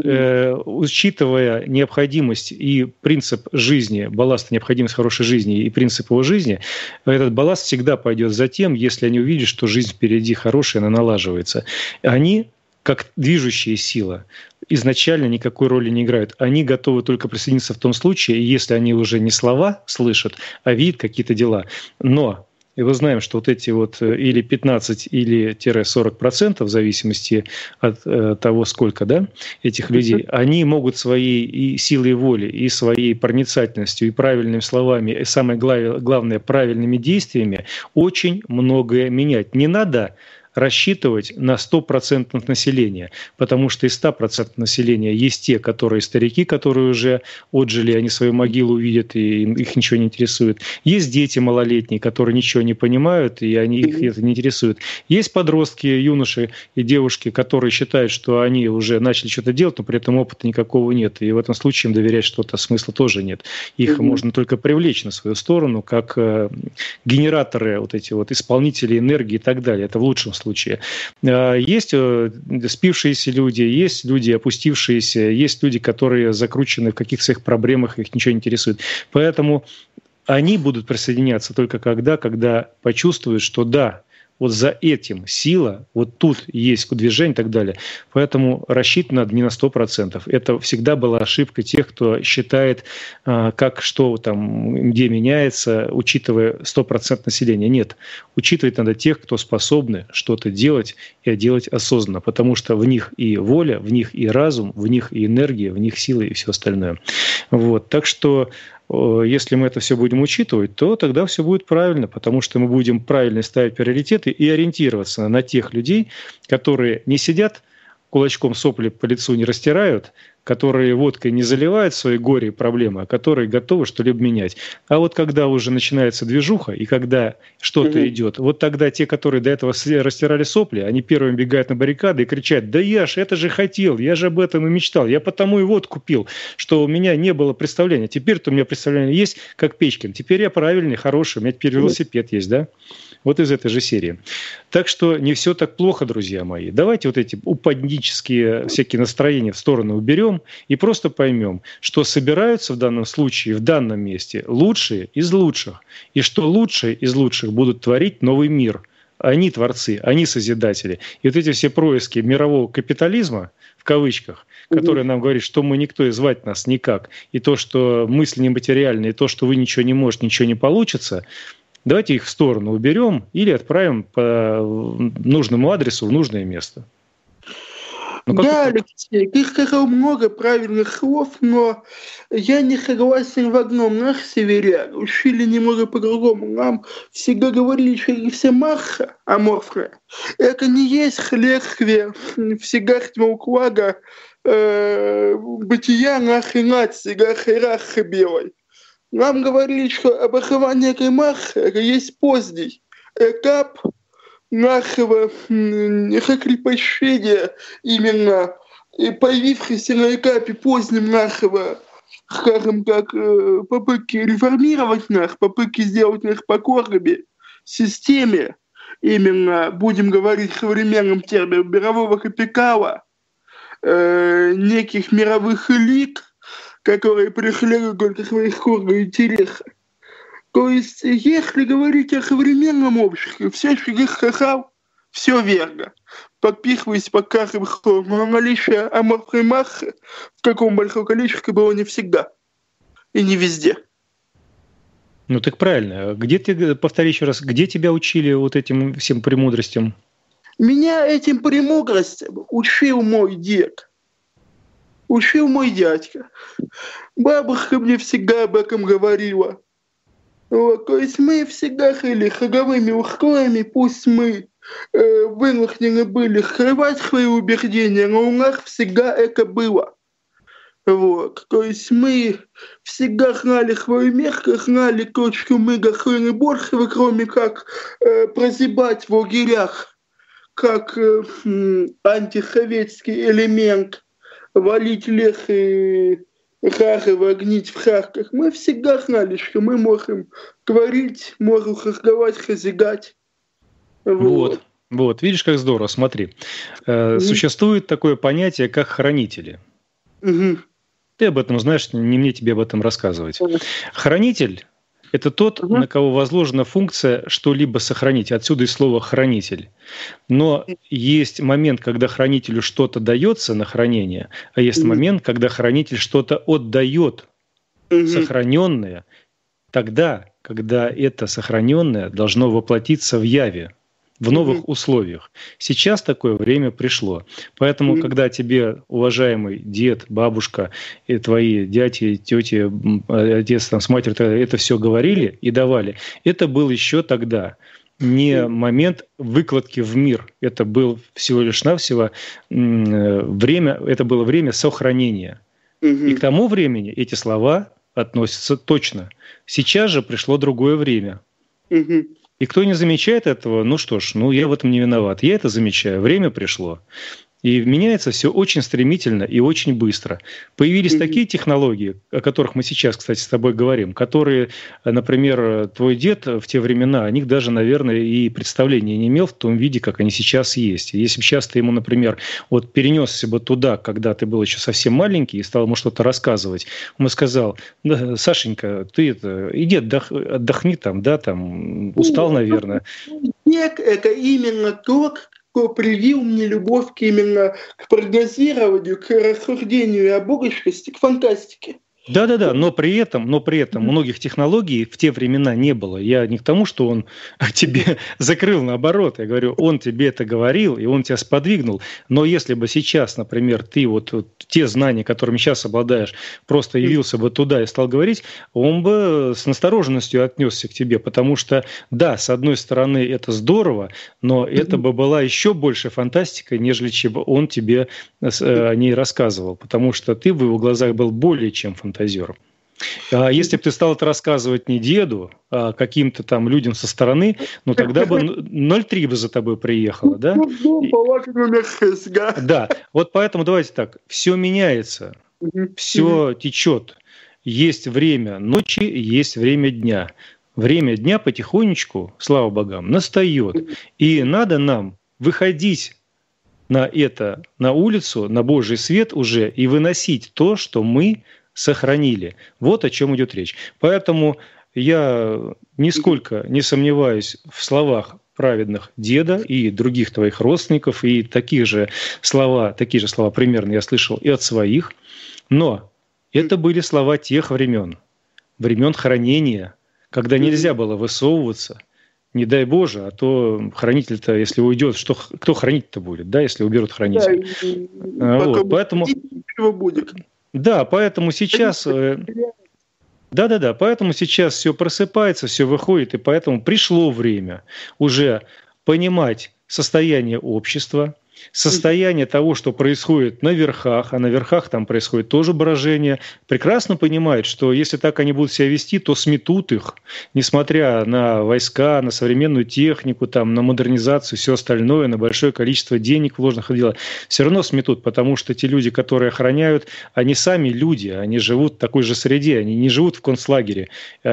Speaker 2: учитывая необходимость и принцип жизни, балласта, необходимость хорошей жизни и принцип его жизни, этот балласт всегда пойдет за тем, если они увидят, что жизнь впереди хорошая, она налаживается. Они, как движущая сила, изначально никакой роли не играют. Они готовы только присоединиться в том случае, если они уже не слова слышат, а видят какие-то дела. Но И мы знаем, что вот эти вот или 15, или 40%, в зависимости от того, сколько, да, этих людей, они могут своей и силой воли, и своей проницательностью, и правильными словами, и самое главное, правильными действиями очень многое менять. Не надо рассчитывать на 100% населения, потому что из 100% населения есть те, которые старики, которые уже отжили, они свою могилу увидят, и их ничего не интересует. Есть дети малолетние, которые ничего не понимают, и их это не интересует. Есть подростки, юноши и девушки, которые считают, что они уже начали что-то делать, но при этом опыта никакого нет, и в этом случае им доверять что-то смысла тоже нет. Их можно только привлечь на свою сторону, как генераторы, вот эти вот исполнители энергии и так далее. Это в лучшем случае. Есть спившиеся люди, есть люди опустившиеся, есть люди, которые закручены в каких-то своих проблемах, их ничего не интересует. Поэтому они будут присоединяться только когда почувствуют, что да, вот за этим сила, вот тут есть движение и так далее. Поэтому рассчитывать надо не на 100%. Это всегда была ошибка тех, кто считает, как что там, где меняется, учитывая 100% населения. Нет. Учитывать надо тех, кто способны что-то делать и делать осознанно. Потому что в них и воля, в них и разум, в них и энергия, в них сила и все остальное. Вот. Так что если мы это все будем учитывать, то тогда все будет правильно, потому что мы будем правильно ставить приоритеты и ориентироваться на тех людей, которые не сидят, кулачком сопли по лицу не растирают, которые водкой не заливают свои горе и проблемы, а которые готовы что-либо менять. А вот когда уже начинается движуха, и когда что-то идет, вот тогда те, которые до этого растирали сопли, они первыми бегают на баррикады и кричат: да я ж это же хотел, я же об этом и мечтал, я потому и водку пил, что у меня не было представления. Теперь-то у меня представление есть, как Печкин. Теперь я правильный, хороший, у меня теперь велосипед есть, да? Вот из этой же серии. Так что не все так плохо, друзья мои. Давайте вот эти упаднические всякие настроения в сторону уберем и просто поймем, что собираются в данном случае, в данном месте лучшие из лучших. И что лучшие из лучших будут творить новый мир. Они творцы, они созидатели. И вот эти все происки мирового капитализма, в кавычках, который нам говорит, что мы никто и звать нас никак, и то, что мысли нематериальные, и то, что вы ничего не можете, ничего не получится, давайте их в сторону уберем или отправим по нужному адресу в нужное место.
Speaker 3: Да, Алексей, ты сказал много правильных слов, но я не согласен в одном. Нас, северян, учили немного по-другому. Нам всегда говорили, что вся масса аморфная. Это не есть следствие всегдашнего уклада бытия нашей нации, нашей расы белой. Нам говорили, что образование этой массы – это есть поздний этап нашего закрепощения, именно появившийся на этапе позднем нашего, скажем так, попытки реформировать нас, попытки сделать нас покорными системе, именно, будем говорить современным термином, мирового капитала, неких мировых элит, которые преследуют только свои скорые интересы. То есть, если говорить о современном обществе, все, что я сказал, все верно. Подписываясь под каждым словом, но наличие аморфной массы в таком большом количестве было не всегда и не везде.
Speaker 2: Ну так правильно. Где ты, повтори еще раз, где тебя учили вот этим всем премудростям?
Speaker 3: Меня этим премудростям учил мой дед. Учил мой дядька. Бабушка мне всегда об этом говорила. Вот, то есть мы всегда жили хоровыми устоями, пусть мы вынуждены были скрывать свои убеждения, но у нас всегда это было. Вот, то есть мы всегда знали свое место, знали то, что мы достойны большего, кроме как прозябать в лагерях, как антисоветский элемент, валить лес и Харова гнить в харках. Мы всегда знали, что мы можем творить, можем создавать, созидать.
Speaker 2: Вот, видишь, как здорово, смотри. Существует такое понятие, как хранители. Ты об этом знаешь, не мне тебе об этом рассказывать. Хранитель – это тот, на кого возложена функция что-либо сохранить. Отсюда и слово «хранитель». Но есть момент, когда хранителю что-то дается на хранение, а есть момент, когда хранитель что-то отдает, сохраненное, тогда, когда это сохраненное должно воплотиться в яве, в новых условиях. Сейчас такое время пришло. Поэтому, когда тебе, уважаемый дед, бабушка, и твои дяди, тети, отец там, с матерью это все говорили и давали, это был еще тогда не момент выкладки в мир. Это был всего лишь навсего время, это было время сохранения. И к тому времени эти слова относятся точно. Сейчас же пришло другое время. И кто не замечает этого, ну что ж, я в этом не виноват. Я это замечаю. Время пришло. И меняется все очень стремительно и очень быстро. Появились такие технологии, о которых мы сейчас, кстати, с тобой говорим, которые, например, твой дед в те времена, о них даже, наверное, и представления не имел в том виде, как они сейчас есть. Если бы сейчас ты ему, например, перенесся бы туда, когда ты был еще совсем маленький, и стал ему что-то рассказывать, он бы сказал: да, Сашенька, ты иди отдохни там, устал, наверное.
Speaker 3: Век – это именно то, кто привил мне любовь именно к прогнозированию, к рассуждению о будущности, к фантастике.
Speaker 2: Да, но при этом многих технологий в те времена не было. Я не к тому, что он тебе закрыл, наоборот. Я говорю, он тебе это говорил, и он тебя сподвигнул. Но если бы сейчас, например, ты те знания, которыми сейчас обладаешь, просто явился бы туда и стал говорить, он бы с настороженностью отнесся к тебе. Потому что, да, с одной стороны, это здорово, но это бы была еще больше фантастика, нежели чем он тебе о ней рассказывал. Потому что ты в его глазах был более чем фантастикой. Если бы ты стал это рассказывать не деду, а каким-то там людям со стороны, тогда бы 0,3 бы за тобой приехало, да? Да, поэтому давайте так, все меняется, все течет. Есть время ночи, есть время дня. Время дня потихонечку, слава богам, настает. И надо нам выходить на улицу, на Божий свет уже и выносить то, что мы сохранили. Вот о чем идет речь. Поэтому я нисколько не сомневаюсь в словах праведных деда и других твоих родственников, и такие же слова примерно я слышал и от своих. Но это были слова тех времен хранения, когда нельзя было высовываться. Не дай Боже, а то хранитель-то, если уйдет, кто хранить-то будет, да, если уберут хранителя? Поэтому... Да, поэтому сейчас... поэтому сейчас все просыпается, все выходит, и поэтому пришло время уже понимать состояние общества, состояние того, что происходит на верхах, а на верхах там происходит тоже брожение, прекрасно понимают, что если так они будут себя вести, то сметут их, несмотря на войска, на современную технику, там, на модернизацию, все остальное, на большое количество денег вложенных в дело, все равно сметут, потому что те люди, которые охраняют, они сами люди, они живут в такой же среде, они не живут в концлагере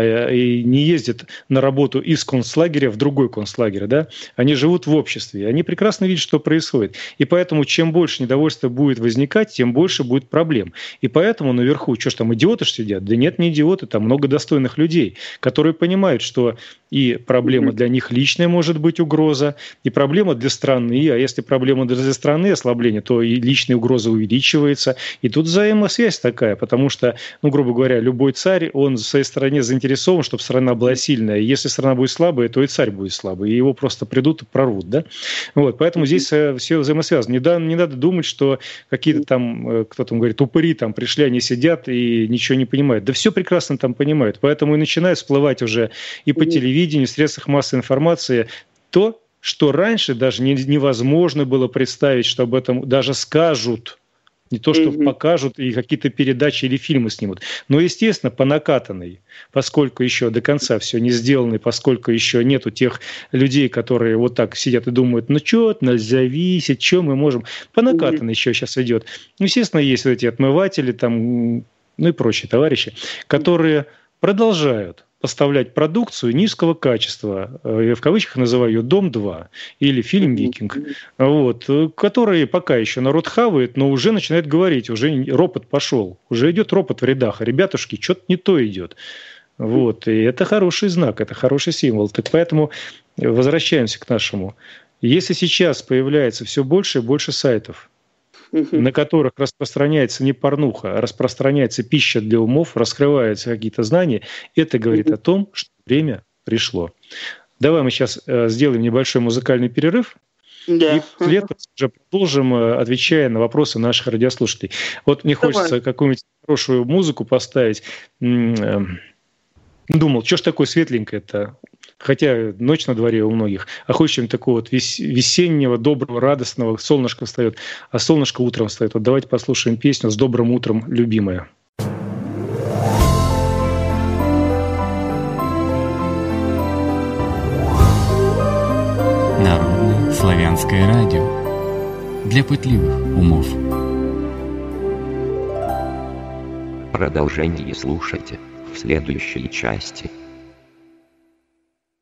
Speaker 2: и не ездят на работу из концлагеря в другой концлагерь, да? Они живут в обществе, они прекрасно видят, что происходит. И поэтому, чем больше недовольства будет возникать, тем больше будет проблем. И поэтому наверху, что ж там, идиоты ж сидят? Да нет, не идиоты, там много достойных людей, которые понимают, что и проблема для них личная может быть угроза, и проблема для страны, а если проблема для страны ослабление, то и личная угроза увеличивается. И тут взаимосвязь такая, потому что, грубо говоря, любой царь, он в своей стране заинтересован, чтобы страна была сильная. И если страна будет слабая, то и царь будет слабый, и его просто придут и прорвут, да? Поэтому здесь все взаимосвязано. Не надо думать, что какие-то там, кто там говорит, упыри там пришли, они сидят и ничего не понимают. Да все прекрасно там понимают. Поэтому и начинает всплывать уже и по телевидению, в средствах массовой информации то, что раньше даже невозможно было представить, что об этом даже скажут. Не то, что покажут и какие-то передачи или фильмы снимут. Но, естественно, по накатанной, поскольку еще до конца все не сделано, поскольку еще нету тех людей, которые вот так сидят и думают, что от нас зависит, что мы можем. По накатанной еще сейчас идет. Естественно, есть вот эти отмыватели там, и прочие товарищи, которые продолжают поставлять продукцию низкого качества, я в кавычках называю ее «Дом-2» или фильм «Викинг», которые пока еще народ хавает, но уже начинает говорить, уже ропот пошел, уже идет ропот в рядах, ребятушки, что-то не то идет. И это хороший знак, это хороший символ. Так поэтому возвращаемся к нашему. Если сейчас появляется все больше и больше сайтов, на которых распространяется не порнуха, а распространяется пища для умов, раскрываются какие-то знания, это говорит о том, что время пришло. Давай мы сейчас сделаем небольшой музыкальный перерыв, и после этого уже продолжим, отвечая на вопросы наших радиослушателей. Вот мне хочется какую-нибудь хорошую музыку поставить. Думал, что ж такое светленькое-то? Хотя ночь на дворе у многих, а хочешь чем-то такого вот весеннего, доброго, радостного. Солнышко встает, а солнышко утром встает. Вот давайте послушаем песню «С добрым утром, любимая».
Speaker 1: Народное славянское радио для пытливых умов.
Speaker 4: Продолжение слушайте в следующей части.